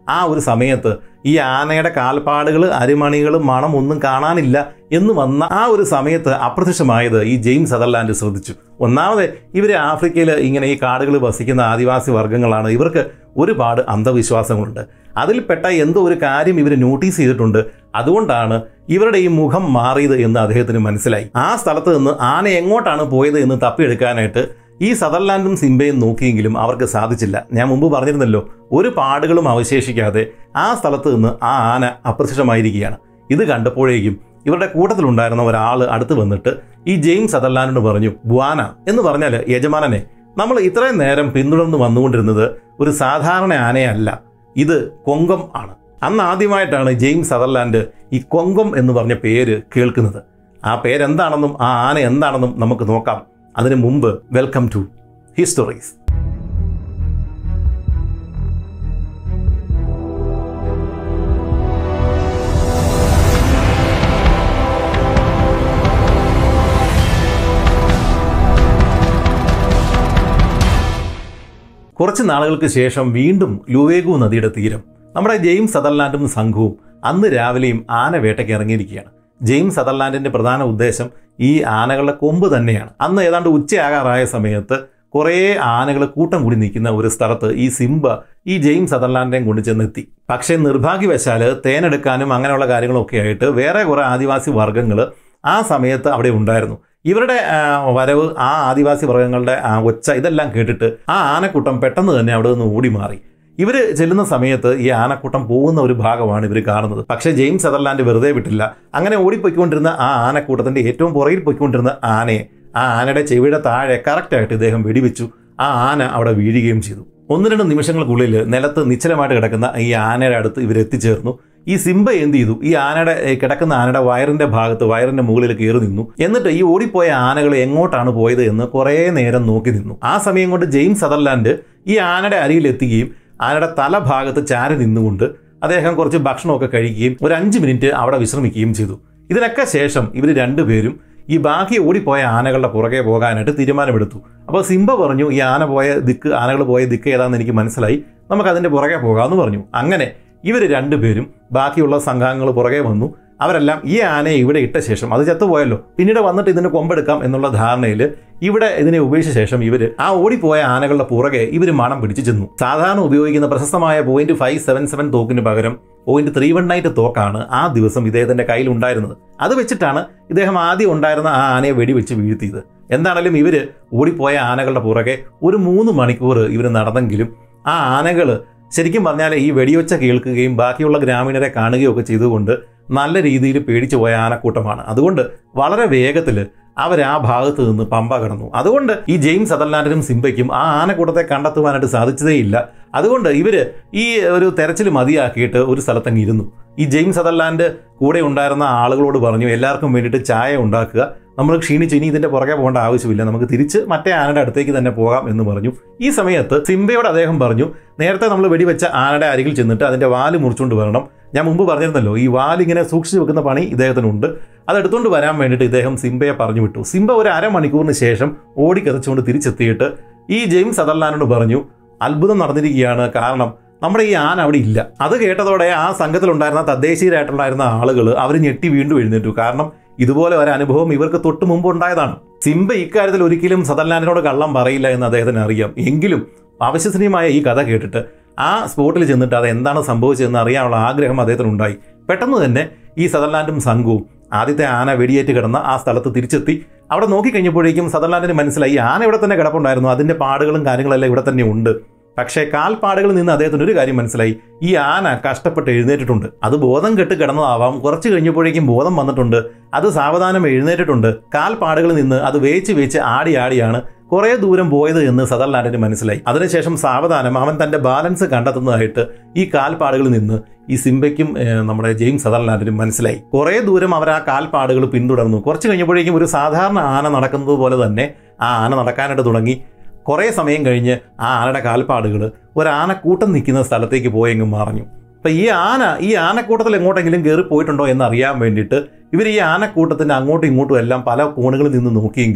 ആ ഒരു സമയത്ത് ഈ ആനയുടെ കാൽപ്പാടുകൾ അരിമണികൾ മണം ഒന്നും കാണാനില്ല എന്ന് വന്ന ആ ഒരു സമയത്ത് അപ്രത്യക്ഷമായത് ഈ ജെയിംസ് സദർലാൻഡ് ശ്രദ്ധിച്ചു. ഒന്നാമത് ഇവർ ആഫ്രിക്കയിൽ ഇങ്ങനെ ഈ കാടുകൾ വസിക്കുന്ന ആദിവാസി വർഗ്ഗങ്ങളാണ്. ഇവർക്ക് ഒരുപാട് അന്ധവിശ്വാസങ്ങളുണ്ട്. അതിൽപ്പെട്ട എന്തോ ഒരു കാര്യം ഇവർ നോട്ടീസ് ചെയ്തിട്ടുണ്ട്. അതുകൊണ്ടാണ് ഇവരുടെ ഈ മുഖം മാറിയത് എന്ന് അദ്ദേഹത്തിന് മനസ്സിലായി. ആ സ്ഥലത്ത് നിന്ന് ആന എങ്ങോട്ടാണ് പോയത് എന്ന് തപ്പിയെടുക്കാനായിട്ട് ഈ സദർലാൻഡും സിംബയും നോക്കിയെങ്കിലും അവർക്ക് സാധിച്ചില്ല. ഞാൻ മുമ്പ് പറഞ്ഞിരുന്നല്ലോ, ഒരു പാടുകളും അവശേഷിക്കാതെ ആ സ്ഥലത്ത് നിന്ന് ആ ആന അപ്രത്യക്ഷമായിരിക്കുകയാണ്. ഇത് കണ്ടപ്പോഴേക്കും ഇവരുടെ കൂട്ടത്തിലുണ്ടായിരുന്ന ഒരാൾ അടുത്ത് വന്നിട്ട് ഈ ജെയിംസ് സദർലാൻഡിനോട് പറഞ്ഞു, ബുവാന എന്ന് പറഞ്ഞാൽ യജമാനനെ, നമ്മൾ ഇത്രയും നേരം പിന്തുടർന്ന് വന്നുകൊണ്ടിരുന്നത് ഒരു സാധാരണ ആനയല്ല, ഇത് കൊങ്കം ആണ്. അന്ന് ആദ്യമായിട്ടാണ് ജെയിംസ് സദർലാൻഡ് ഈ കൊങ്കം എന്ന് പറഞ്ഞ പേര് കേൾക്കുന്നത്. ആ പേരെന്താണെന്നും ആ ആന എന്താണെന്നും നമുക്ക് നോക്കാം. അതിനു മുമ്പ് വെൽക്കം ടു ഹിസ്റ്ററീസ്. കുറച്ച് നാളുകൾക്ക് ശേഷം വീണ്ടും ലുവേഗു നദിയുടെ തീരം നമ്മുടെ ജെയിംസ് സദർലാൻഡും സംഘവും അന്ന് രാവിലെയും ആന വേട്ടയ്ക്ക് ഇറങ്ങിയിരിക്കുകയാണ്. ജെയിംസ് സദർലാൻഡിന്റെ പ്രധാന ഉദ്ദേശം ഈ ആനകളുടെ കൊമ്പ് തന്നെയാണ്. അന്ന് ഏതാണ്ട് ഉച്ചയാകാറായ സമയത്ത് കുറേ ആനകൾ കൂട്ടം കൂടി നിൽക്കുന്ന ഒരു സ്ഥലത്ത് ഈ സിംബ ഈ ജെയിംസ് സദർലാൻഡിനെയും കൊണ്ട് ചെന്നെത്തി. പക്ഷേ നിർഭാഗ്യവശാൽ തേനെടുക്കാനും അങ്ങനെയുള്ള കാര്യങ്ങളൊക്കെ ആയിട്ട് വേറെ കുറേ ആദിവാസി വർഗ്ഗങ്ങൾ ആ സമയത്ത് അവിടെ ഉണ്ടായിരുന്നു. ഇവരുടെ വരവ്, ആ ആദിവാസി വർഗ്ഗങ്ങളുടെ ഒച്ച ഇതെല്ലാം കേട്ടിട്ട് ആ ആനക്കൂട്ടം പെട്ടെന്ന് തന്നെ അവിടെ നിന്ന് ഓടി മാറി. ഇവർ ചെല്ലുന്ന സമയത്ത് ഈ ആനക്കൂട്ടം പോകുന്ന ഒരു ഭാഗമാണ് ഇവർ കാണുന്നത്. പക്ഷേ ജെയിംസ് സദർലാൻഡ് വെറുതെ വിട്ടില്ല. അങ്ങനെ ഓടിപ്പോയിക്കൊണ്ടിരുന്ന ആ ആനക്കൂട്ടത്തിൻ്റെ ഏറ്റവും പുറകിൽ പോയിക്കൊണ്ടിരുന്ന ആനയെ ആ ആനയുടെ ചെവിയുടെ താഴെ കറക്റ്റായിട്ട് ഇദ്ദേഹം വെടിവെച്ചു. ആ ആന അവിടെ വീഴുകയും ചെയ്തു. ഒന്ന് രണ്ട് നിമിഷങ്ങൾക്കുള്ളിൽ നിലത്ത് നിശ്ചലമായിട്ട് കിടക്കുന്ന ഈ ആനയുടെ അടുത്ത് ഇവർ എത്തിച്ചേർന്നു. ഈ സിംബ എന്ത് ചെയ്തു, ഈ ആനയുടെ കിടക്കുന്ന ആനയുടെ വയറിന്റെ ഭാഗത്ത് വയറിന്റെ മുകളിൽ കയറി നിന്നു. എന്നിട്ട് ഈ ഓടിപ്പോയ ആനകൾ എങ്ങോട്ടാണ് പോയത് എന്ന് കുറേ നേരം നോക്കി നിന്നു. ആ സമയം കൊണ്ട് ജെയിംസ് സദർലാൻഡ് ഈ ആനയുടെ അരികിലെത്തുകയും ആനയുടെ തലഭാഗത്ത് ചാരി നിന്നുകൊണ്ട് അദ്ദേഹം കുറച്ച് ഭക്ഷണമൊക്കെ കഴിക്കുകയും ഒരു അഞ്ച് മിനിറ്റ് അവിടെ വിശ്രമിക്കുകയും ചെയ്തു. ഇതിനൊക്കെ ശേഷം ഇവർ രണ്ടുപേരും ഈ ബാക്കി ഓടിപ്പോയ ആനകളുടെ പുറകെ പോകാനായിട്ട് തീരുമാനമെടുത്തു. അപ്പോൾ സിംബ പറഞ്ഞു, ഈ ആന പോയ ദിക്ക് ആനകൾ പോയ ദിക്ക് ഏതാണെന്ന് എനിക്ക് മനസ്സിലായി, നമുക്ക് അതിൻ്റെ പുറകെ പോകാമെന്ന് പറഞ്ഞു. അങ്ങനെ ഇവർ രണ്ടുപേരും ബാക്കിയുള്ള സംഘങ്ങൾ പുറകെ വന്നു. അവരെല്ലാം ഈ ആനയെ ഇവിടെ ഇട്ട ശേഷം അത് ചത്തുപോയല്ലോ, പിന്നീട് വന്നിട്ട് ഇതിന് കൊമ്പെടുക്കാം എന്നുള്ള ധാരണയിൽ ഇവിടെ ഇതിനെ ഉപേക്ഷിച്ച ശേഷം ഇവർ ആ ഓടിപ്പോയ ആനകളുടെ പുറകെ ഇവർ മണം പിടിച്ചു ചെന്നു. സാധാരണ ഉപയോഗിക്കുന്ന പ്രശസ്തമായ പോയിന്റ് ഫൈവ് സെവൻ സെവൻ തോക്കിന് പകരം പോയിന്റ് ത്രീ വൺ നയൻ തോക്കാണ് ആ ദിവസം ഇദ്ദേഹത്തിന്റെ കയ്യിൽ ഉണ്ടായിരുന്നത്. അത് വെച്ചിട്ടാണ് ഇദ്ദേഹം ആദ്യം ഉണ്ടായിരുന്ന ആ ആനയെ വെടിവെച്ച് വീഴ്ത്തിയത്. എന്താണെങ്കിലും ഇവര് ഓടിപ്പോയ ആനകളുടെ പുറകെ ഒരു മൂന്ന് മണിക്കൂർ ഇവർ നടന്നെങ്കിലും ആ ആനകൾ ശരിക്കും പറഞ്ഞാൽ ഈ വെടിയൊച്ച കേൾക്കുകയും ബാക്കിയുള്ള ഗ്രാമീണരെ കാണുകയും ഒക്കെ ചെയ്തുകൊണ്ട് നല്ല രീതിയിൽ പേടിച്ചു പോയ ആനക്കൂട്ടമാണ്. അതുകൊണ്ട് വളരെ വേഗത്തിൽ അവർ ആ ഭാഗത്ത് നിന്ന് പമ്പ കടന്നു. അതുകൊണ്ട് ഈ ജെയിംസ് സദർലാൻഡിനും സിംബയ്ക്കും ആ ആനക്കൂട്ടത്തെ കണ്ടെത്തുവാനായിട്ട് സാധിച്ചതേയില്ല. അതുകൊണ്ട് ഇവർ ഈ ഒരു തെരച്ചിൽ മതിയാക്കിയിട്ട് ഒരു സ്ഥലത്തങ്ങ് ഇരുന്നു. ഈ ജെയിംസ് സദർലാൻഡ് കൂടെ ഉണ്ടായിരുന്ന ആളുകളോട് പറഞ്ഞു, എല്ലാവർക്കും വേണ്ടിയിട്ട് ചായ ഉണ്ടാക്കുക, നമ്മൾ ക്ഷീണിച്ച് ഇനി ഇതിൻ്റെ പുറകെ പോകേണ്ട ആവശ്യമില്ല, നമുക്ക് തിരിച്ച് മറ്റേ ആനയുടെ അടുത്തേക്ക് തന്നെ പോകാം എന്ന് പറഞ്ഞു. ഈ സമയത്ത് സിംബയോട് അദ്ദേഹം പറഞ്ഞു, നേരത്തെ നമ്മൾ വെടിവെച്ച ആനയുടെ അരികിൽ ചെന്നിട്ട് അതിൻ്റെ വാല് മുറിച്ചുകൊണ്ട് വരണം. ഞാൻ മുമ്പ് പറഞ്ഞിരുന്നല്ലോ, ഈ വാലിങ്ങനെ സൂക്ഷിച്ച് വെക്കുന്ന പണി ഇദ്ദേഹത്തിനുണ്ട്. അതെടുത്തുകൊണ്ട് വരാൻ വേണ്ടിയിട്ട് ഇദ്ദേഹം സിംബയെ പറഞ്ഞു വിട്ടു. സിംബ ഒരു അരമണിക്കൂറിന് ശേഷം ഓടിക്കതച്ചുകൊണ്ട് തിരിച്ചെത്തിയിട്ട് ഈ ജെയിംസ് സദർലാൻഡിനോട് പറഞ്ഞു, അത്ഭുതം നടന്നിരിക്കുകയാണ്, കാരണം നമ്മുടെ ഈ ആന അവിടെ ഇല്ല. അത് കേട്ടതോടെ ആ സംഘത്തിലുണ്ടായിരുന്ന തദ്ദേശീയരായിട്ടുണ്ടായിരുന്ന ആളുകൾ അവർ ഞെട്ടി വീണ്ടും എഴുന്നേറ്റു. കാരണം ഇതുപോലെ ഒരു അനുഭവം ഇവർക്ക് തൊട്ട് മുമ്പ് ഉണ്ടായതാണ്. സിംബ ഇക്കാര്യത്തിൽ ഒരിക്കലും സദർലാൻഡിനോട് കള്ളം പറയില്ല എന്ന് അദ്ദേഹത്തിന് അറിയാം. എങ്കിലും അവിശ്വസനീയമായ ഈ കഥ കേട്ടിട്ട് ആ സ്പോട്ടിൽ ചെന്നിട്ട് അത് എന്താണ് സംഭവിച്ചതെന്ന് അറിയാനുള്ള ആഗ്രഹം അദ്ദേഹത്തിനുണ്ടായി. പെട്ടെന്ന് തന്നെ ഈ സദർലാൻഡും സംഘവും ആദ്യത്തെ ആന വെടിയേറ്റ് കിടന്ന ആ സ്ഥലത്ത് തിരിച്ചെത്തി. അവിടെ നോക്കിക്കഴിഞ്ഞപ്പോഴേക്കും സദർലാൻഡിന് മനസ്സിലായി ആന ഇവിടെ തന്നെ കിടപ്പുണ്ടായിരുന്നു, അതിൻ്റെ പാടുകളും കാര്യങ്ങളെല്ലാം ഇവിടെ തന്നെ ഉണ്ട്. പക്ഷേ കാൽപ്പാടുകളിൽ നിന്ന് അദ്ദേഹത്തിന് ഒരു കാര്യം മനസ്സിലായി, ഈ ആന കഷ്ടപ്പെട്ട് എഴുന്നേറ്റിട്ടുണ്ട്. അത് ബോധം കെട്ട് കിടന്നതാവാം, കുറച്ച് കഴിഞ്ഞപ്പോഴേക്കും ബോധം വന്നിട്ടുണ്ട്, അത് സാവധാനം എഴുന്നേറ്റിട്ടുണ്ട്. കാൽപ്പാടുകളിൽ നിന്ന് അത് വേച്ച് വേച്ച് ആടി ആടിയാണ് കുറേ ദൂരം പോയത് എന്ന് സദർലാൻഡിന് മനസ്സിലായി. അതിനുശേഷം സാവധാനം അവൻ തൻ്റെ ബാലൻസ് കണ്ടെത്തുന്നതായിട്ട് ഈ കാൽപ്പാടുകളിൽ നിന്ന് ഈ സിംബയ്ക്കും നമ്മുടെ ജെയിംസ് സദർലാൻഡിനും മനസ്സിലായി. കുറേ ദൂരം അവർ ആ കാൽപ്പാടുകൾ പിന്തുടർന്നു. കുറച്ച് കഴിഞ്ഞപ്പോഴേക്കും ഒരു സാധാരണ ആന നടക്കുന്നത് പോലെ തന്നെ ആ ആന നടക്കാനായിട്ട് തുടങ്ങി. കുറേ സമയം കഴിഞ്ഞ് ആ ആനയുടെ കാൽപ്പാടുകൾ ഒരു ആനക്കൂട്ടം നിൽക്കുന്ന സ്ഥലത്തേക്ക് പോയെങ്കിലും മറഞ്ഞു. അപ്പം ഈ ആന ഈ ആനക്കൂട്ടത്തിൽ എങ്ങോട്ടെങ്കിലും കയറി പോയിട്ടുണ്ടോ എന്നറിയാൻ വേണ്ടിയിട്ട് ഇവർ ഈ ആനക്കൂട്ടത്തിൻ്റെ അങ്ങോട്ടും ഇങ്ങോട്ടും എല്ലാം പല കോണുകളിൽ നിന്ന് നോക്കിയെങ്കിലും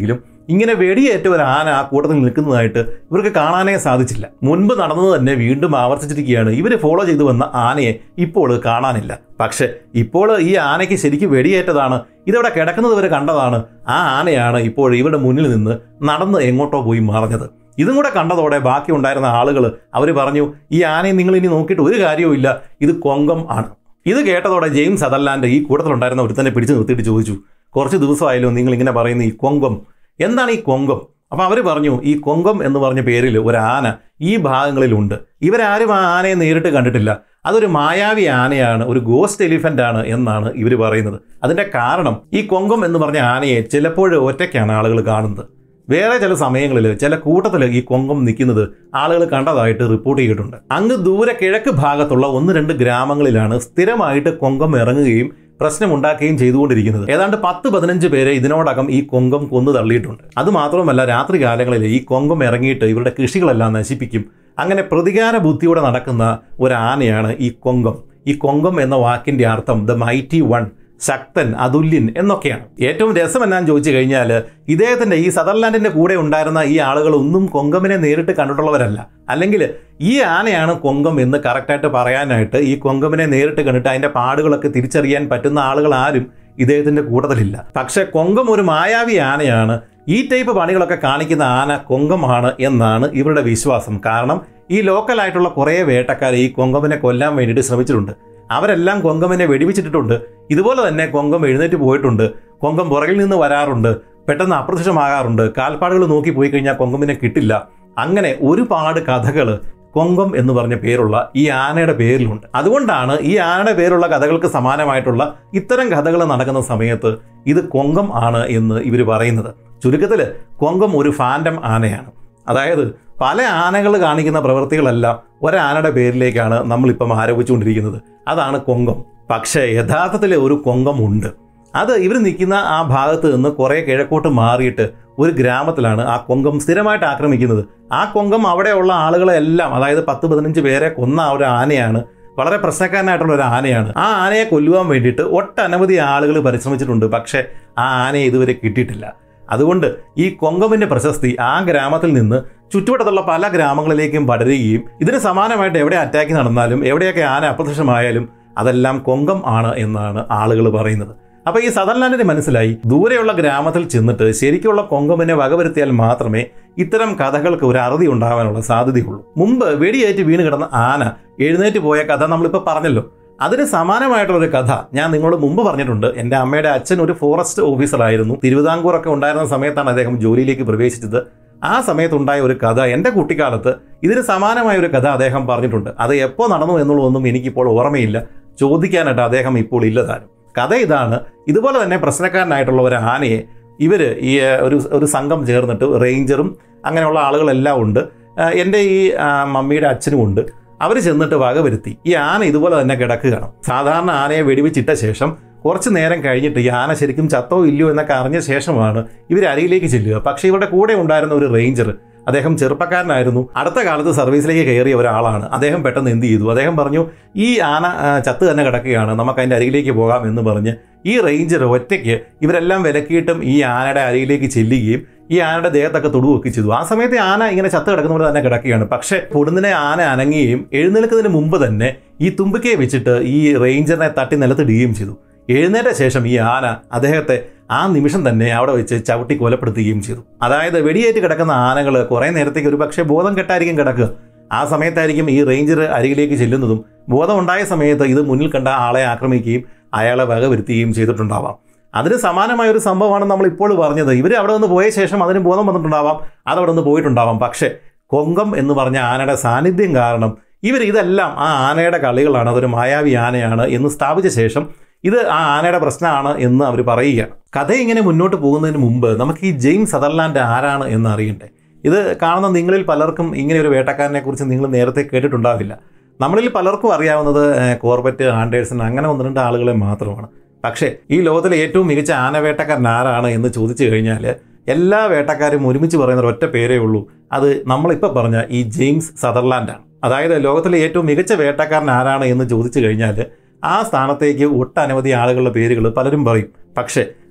ഇങ്ങനെ വെടിയേറ്റ ഒരു ആന ആ കൂട്ടത്തിൽ നിൽക്കുന്നതായിട്ട് ഇവർക്ക് കാണാനേ സാധിച്ചില്ല. മുൻപ് നടന്നത് തന്നെ വീണ്ടും ആവർത്തിച്ചിരിക്കുകയാണ്. ഇവർ ഫോളോ ചെയ്തു വന്ന ആനയെ ഇപ്പോൾ കാണാനില്ല. പക്ഷെ ഇപ്പോൾ ഈ ആനയ്ക്ക് ശരിക്കും വെടിയേറ്റതാണ്. ഇതവിടെ കിടക്കുന്നത് വരെ കണ്ടതാണ്. ആ ആനയാണ് ഇപ്പോൾ ഇവരുടെ മുന്നിൽ നിന്ന് നടന്ന് എങ്ങോട്ടോ പോയി മറഞ്ഞത്. ഇതും കൂടെ കണ്ടതോടെ ബാക്കി ഉണ്ടായിരുന്ന ആളുകൾ അവർ പറഞ്ഞു, ഈ ആനയെ നിങ്ങൾ ഇനി നോക്കിയിട്ട് ഒരു കാര്യവും ഇല്ല, ഇത് കൊങ്കം ആണ്. ഇത് കേട്ടതോടെ ജെയിംസ് സദർലാൻഡ് ഈ കൂട്ടത്തിലുണ്ടായിരുന്ന ഒരുത്തനെ പിടിച്ച് നിർത്തിയിട്ട് ചോദിച്ചു, കുറച്ച് ദിവസമായാലും നിങ്ങൾ ഇങ്ങനെ പറയുന്ന ഈ കൊങ്കം എന്താണ് ഈ കൊങ്കം? അപ്പോൾ അവർ പറഞ്ഞു, ഈ കൊങ്കം എന്ന് പറഞ്ഞ പേരിൽ ഒരു ആന ഈ ഭാഗങ്ങളിലുണ്ട്. ഇവരാരും ആ ആനയെ നേരിട്ട് കണ്ടിട്ടില്ല. അതൊരു മായാവി ആനയാണ്, ഒരു ഗോസ്റ്റ് എലിഫൻ്റ് ആണ് എന്നാണ് ഇവർ പറയുന്നത്. അതിൻ്റെ കാരണം ഈ കൊങ്കം എന്ന് പറഞ്ഞ ആനയെ ചിലപ്പോൾ ഒറ്റയ്ക്കാണ് ആളുകൾ കാണുന്നത്. വേറെ ചില സമയങ്ങളിൽ ചില കൂട്ടത്തിൽ ഈ കൊങ്കം നിൽക്കുന്നത് ആളുകൾ കണ്ടതായിട്ട് റിപ്പോർട്ട് ചെയ്തിട്ടുണ്ട്. അങ്ങ് ദൂരെ കിഴക്ക് ഭാഗത്തുള്ള ഒന്ന് രണ്ട് ഗ്രാമങ്ങളിലാണ് സ്ഥിരമായിട്ട് കൊങ്കം ഇറങ്ങുകയും പ്രശ്നമുണ്ടാക്കുകയും ചെയ്തുകൊണ്ടിരിക്കുന്നത്. ഏതാണ്ട് പത്ത് പതിനഞ്ച് പേരെ ഇതിനോടകം ഈ കൊങ്കം കൊന്നു തള്ളിയിട്ടുണ്ട്. അതുമാത്രമല്ല, രാത്രി കാലങ്ങളിൽ ഈ കൊങ്കം ഇറങ്ങിയിട്ട് ഇവരുടെ കൃഷികളെല്ലാം നശിപ്പിക്കും. അങ്ങനെ പ്രതികാര ബുദ്ധിയോടെ നടക്കുന്ന ഒരു ആനയാണ് ഈ കൊങ്കം. ഈ കൊങ്കം എന്ന വാക്കിന്റെ അർത്ഥം ദ മൈറ്റി വൺ, ശക്തൻ, അതുല്യൻ എന്നൊക്കെയാണ്. ഏറ്റവും രസം എന്നാന്ന് ചോദിച്ചു കഴിഞ്ഞാൽ, ഇദ്ദേഹത്തിന്റെ ഈ സദർലാൻഡിന്റെ കൂടെ ഉണ്ടായിരുന്ന ഈ ആളുകളൊന്നും കൊങ്കമിനെ നേരിട്ട് കണ്ടിട്ടുള്ളവരല്ല. അല്ലെങ്കിൽ ഈ ആനയാണ് കൊങ്കം എന്ന് കറക്റ്റായിട്ട് പറയാനായിട്ട് ഈ കൊങ്കമിനെ നേരിട്ട് കണ്ടിട്ട് അതിന്റെ പാടുകളൊക്കെ തിരിച്ചറിയാൻ പറ്റുന്ന ആളുകൾ ആരും ഇദ്ദേഹത്തിന്റെ കൂട്ടത്തിലില്ല. പക്ഷെ കൊങ്കം ഒരു മായാവി ആനയാണ്. ഈ ടൈപ്പ് പണികളൊക്കെ കാണിക്കുന്ന ആന കൊങ്കമാണ് എന്നാണ് ഇവരുടെ വിശ്വാസം. കാരണം ഈ ലോക്കലായിട്ടുള്ള കുറേ വേട്ടക്കാരെ ഈ കൊങ്കമിനെ കൊല്ലാൻ വേണ്ടിയിട്ട് ശ്രമിച്ചിട്ടുണ്ട്. അവരെല്ലാം കൊങ്കമിനെ വെടിവെച്ചിട്ടുണ്ട്. ഇതുപോലെ തന്നെ കൊങ്കം എഴുന്നേറ്റ് പോയിട്ടുണ്ട്. കൊങ്കം പുറകിൽ നിന്ന് വരാറുണ്ട്, പെട്ടെന്ന് അപ്രത്യക്ഷമാകാറുണ്ട്. കാൽപ്പാടുകൾ നോക്കി പോയി കഴിഞ്ഞാൽ കൊങ്കമിനെ കിട്ടില്ല. അങ്ങനെ ഒരുപാട് കഥകൾ കൊങ്കം എന്ന് പറഞ്ഞ പേരുള്ള ഈ ആനയുടെ പേരിലുണ്ട്. അതുകൊണ്ടാണ് ഈ ആനയുടെ പേരുള്ള കഥകൾക്ക് സമാനമായിട്ടുള്ള ഇത്തരം കഥകൾ നടക്കുന്ന സമയത്ത് ഇത് കൊങ്കം ആണ് എന്ന് ഇവർ പറയുന്നത്. ചുരുക്കത്തിൽ കൊങ്കം ഒരു ഫാൻറ്റം ആനയാണ്. അതായത് പല ആനകൾ കാണിക്കുന്ന പ്രവൃത്തികളെല്ലാം ഒരാനയുടെ പേരിലേക്കാണ് നമ്മളിപ്പം ആരോപിച്ചുകൊണ്ടിരിക്കുന്നത്. അതാണ് കൊങ്കം. പക്ഷേ യഥാർത്ഥത്തിൽ ഒരു കൊങ്കം ഉണ്ട്. അത് ഇവർ നിൽക്കുന്ന ആ ഭാഗത്ത് നിന്ന് കുറേ കിഴക്കോട്ട് മാറിയിട്ട് ഒരു ഗ്രാമത്തിലാണ് ആ കൊങ്കം സ്ഥിരമായിട്ട് ആക്രമിക്കുന്നത്. ആ കൊങ്കം അവിടെയുള്ള ആളുകളെല്ലാം, അതായത് പത്ത് പതിനഞ്ച് പേരെ കൊന്ന ഒരു ആനയാണ്. വളരെ പ്രശ്നക്കാരനായിട്ടുള്ള ഒരു ആനയാണ്. ആ ആനയെ കൊല്ലുവാൻ വേണ്ടിയിട്ട് ഒട്ടനവധി ആളുകൾ പരിശ്രമിച്ചിട്ടുണ്ട്. പക്ഷേ ആ ആനയെ ഇതുവരെ കിട്ടിയിട്ടില്ല. അതുകൊണ്ട് ഈ കൊങ്കമിന്റെ പ്രശസ്തി ആ ഗ്രാമത്തിൽ നിന്ന് ചുറ്റുവട്ടത്തുള്ള പല ഗ്രാമങ്ങളിലേക്കും പടരുകയും ഇതിന് സമാനമായിട്ട് എവിടെ അറ്റാക്ക് നടന്നാലും എവിടെയൊക്കെ ആന അപ്രത്യക്ഷമായാലും അതെല്ലാം കൊങ്കം ആണ് എന്നാണ് ആളുകൾ പറയുന്നത്. അപ്പോൾ ഈ സദർലാൻഡിന് മനസ്സിലായി, ദൂരെയുള്ള ഗ്രാമത്തിൽ ചെന്നിട്ട് ശരിക്കുള്ള കൊങ്കമിനെ വകവരുത്തിയാൽ മാത്രമേ ഇത്തരം കഥകൾക്ക് ഒരു അറുതി ഉണ്ടാകാനുള്ള സാധ്യതയുള്ളൂ. മുമ്പ് വെടിയേറ്റ് വീണ് കിടന്ന ആന എഴുന്നേറ്റ് പോയ കഥ നമ്മളിപ്പോൾ പറഞ്ഞല്ലോ. അതിന് സമാനമായിട്ടുള്ളൊരു കഥ ഞാൻ നിങ്ങളോട് മുമ്പ് പറഞ്ഞിട്ടുണ്ട്. എൻ്റെ അമ്മയുടെ അച്ഛൻ ഒരു ഫോറസ്റ്റ് ഓഫീസറായിരുന്നു. തിരുവിതാംകൂറൊക്കെ ഉണ്ടായിരുന്ന സമയത്താണ് അദ്ദേഹം ജോലിയിലേക്ക് പ്രവേശിച്ചത്. ആ സമയത്തുണ്ടായ ഒരു കഥ, എൻ്റെ കുട്ടിക്കാലത്ത് ഇതിന് സമാനമായ ഒരു കഥ അദ്ദേഹം പറഞ്ഞിട്ടുണ്ട്. അത് എപ്പോൾ നടന്നു എന്നുള്ളതൊന്നും എനിക്കിപ്പോൾ ഓർമ്മയില്ല. ചോദിക്കാനായിട്ട് അദ്ദേഹം ഇപ്പോൾ ഇല്ലതാനും. കഥ ഇതാണ്. ഇതുപോലെ തന്നെ പ്രശ്നക്കാരനായിട്ടുള്ള ഒരു ആനയെ ഇവർ ഈ ഒരു ഒരു സംഘം ചേർന്നിട്ട്, റേഞ്ചറും അങ്ങനെയുള്ള ആളുകളെല്ലാം ഉണ്ട്, എൻ്റെ ഈ മമ്മിയുടെ അച്ഛനും ഉണ്ട്. അവർ ചെന്നിട്ട് വകവരുത്തി. ഈ ആന ഇതുപോലെ തന്നെ കിടക്കുകയാണ്. സാധാരണ ആനയെ വെടിവെച്ചിട്ട ശേഷം കുറച്ച് നേരം കഴിഞ്ഞിട്ട് ഈ ആന ശരിക്കും ചത്തോ ഇല്ലയോ എന്നൊക്കെ അറിഞ്ഞ ശേഷമാണ് ഇവർ അരിയിലേക്ക് ചെല്ലുക. പക്ഷേ ഇവരുടെ കൂടെ ഉണ്ടായിരുന്ന ഒരു റേഞ്ചർ, അദ്ദേഹം ചെറുപ്പക്കാരനായിരുന്നു, അടുത്ത കാലത്ത് സർവീസിലേക്ക് കയറിയ ഒരാളാണ്. അദ്ദേഹം പെട്ടെന്ന് എന്ത് ചെയ്തു, അദ്ദേഹം പറഞ്ഞു, ഈ ആന ചത്ത് തന്നെ കിടക്കുകയാണ്, നമുക്ക് അതിൻ്റെ അരികിലേക്ക് പോകാം എന്ന് പറഞ്ഞ് ഈ റേഞ്ചർ ഒറ്റയ്ക്ക് ഇവരെല്ലാം വിലക്കിയിട്ടും ഈ ആനയുടെ അരികിലേക്ക് ചെല്ലുകയും ഈ ആനയുടെ ദേഹത്തൊക്കെ തൊടുവൊക്കെ ചെയ്തു. ആ സമയത്ത് ആന ഇങ്ങനെ ചത്ത് കിടക്കുന്ന പോലെ തന്നെ കിടക്കുകയാണ്. പക്ഷേ പൊടുന്നിനെ ആന അനങ്ങുകയും എഴുന്നേൽക്കുന്നതിന് മുമ്പ് തന്നെ ഈ തുമ്പിക്കയെ വെച്ചിട്ട് ഈ റേഞ്ചറിനെ തട്ടി നിലത്തിടുകയും ചെയ്തു. എഴുന്നേറ്റ ശേഷം ഈ ആന അദ്ദേഹത്തെ ആ നിമിഷം തന്നെ അവിടെ വെച്ച് ചവിട്ടി കൊലപ്പെടുത്തുകയും ചെയ്തു. അതായത് വെടിയേറ്റ് കിടക്കുന്ന ആനകൾ കുറേ നേരത്തേക്ക് ഒരു പക്ഷേ ബോധം കെട്ടായിരിക്കും കിടക്കുക. ആ സമയത്തായിരിക്കും ഈ റേഞ്ചർ അരികിലേക്ക് ചെല്ലുന്നതും ബോധം ഉണ്ടായ സമയത്ത് ഇത് മുന്നിൽ കണ്ട ആളെ ആക്രമിക്കുകയും അയാളെ വകവരുത്തുകയും ചെയ്തിട്ടുണ്ടാവാം. അതിന് സമാനമായ ഒരു സംഭവമാണ് നമ്മൾ ഇപ്പോൾ പറഞ്ഞത്. ഇവർ അവിടെ നിന്ന് പോയ ശേഷം അതിന് ബോധം വന്നിട്ടുണ്ടാവാം, അതവിടെ നിന്ന് പോയിട്ടുണ്ടാവാം. പക്ഷേ കൊങ്കം എന്ന് പറഞ്ഞ ആനയുടെ സാന്നിധ്യം കാരണം ഇവർ ഇതെല്ലാം ആ ആനയുടെ കളികളാണ്, അതൊരു മായാവി ആനയാണ് എന്ന് സ്ഥാപിച്ച ശേഷം ഇത് ആ ആനയുടെ പ്രശ്നമാണ് എന്ന് അവർ പറയുകയാണ്. കഥ ഇങ്ങനെ മുന്നോട്ട് പോകുന്നതിന് മുമ്പ് നമുക്ക് ഈ ജെയിംസ് സദർലാൻഡ് ആരാണ് എന്ന് അറിയണ്ടേ. ഇത് കാണുന്ന നിങ്ങളിൽ പലർക്കും ഇങ്ങനെ ഒരു വേട്ടക്കാരനെ കുറിച്ച് നിങ്ങൾ നേരത്തെ കേട്ടിട്ടുണ്ടാവില്ല. നമ്മളിൽ പലർക്കും അറിയാവുന്നത് കോർബറ്റ്, ആൻഡേഴ്സൺ അങ്ങനെ ഒന്ന് രണ്ട് ആളുകളെ മാത്രമാണ്. പക്ഷേ ഈ ലോകത്തിലെ ഏറ്റവും മികച്ച ആന വേട്ടക്കാരൻ ആരാണ് എന്ന് ചോദിച്ചു കഴിഞ്ഞാൽ എല്ലാ വേട്ടക്കാരും ഒരുമിച്ച് പറയുന്ന ഒറ്റ പേരേ ഉള്ളൂ. അത് നമ്മളിപ്പോൾ പറഞ്ഞ ഈ ജെയിംസ് സദർലാൻഡാണ്. അതായത് ലോകത്തിലെ ഏറ്റവും മികച്ച വേട്ടക്കാരൻ ആരാണ് എന്ന് ചോദിച്ചു കഴിഞ്ഞാൽ ആ സ്ഥാനത്തേക്ക് ഒട്ടനവധി ആളുകളുടെ പേരുകൾ പലരും പറയും. പക്ഷേ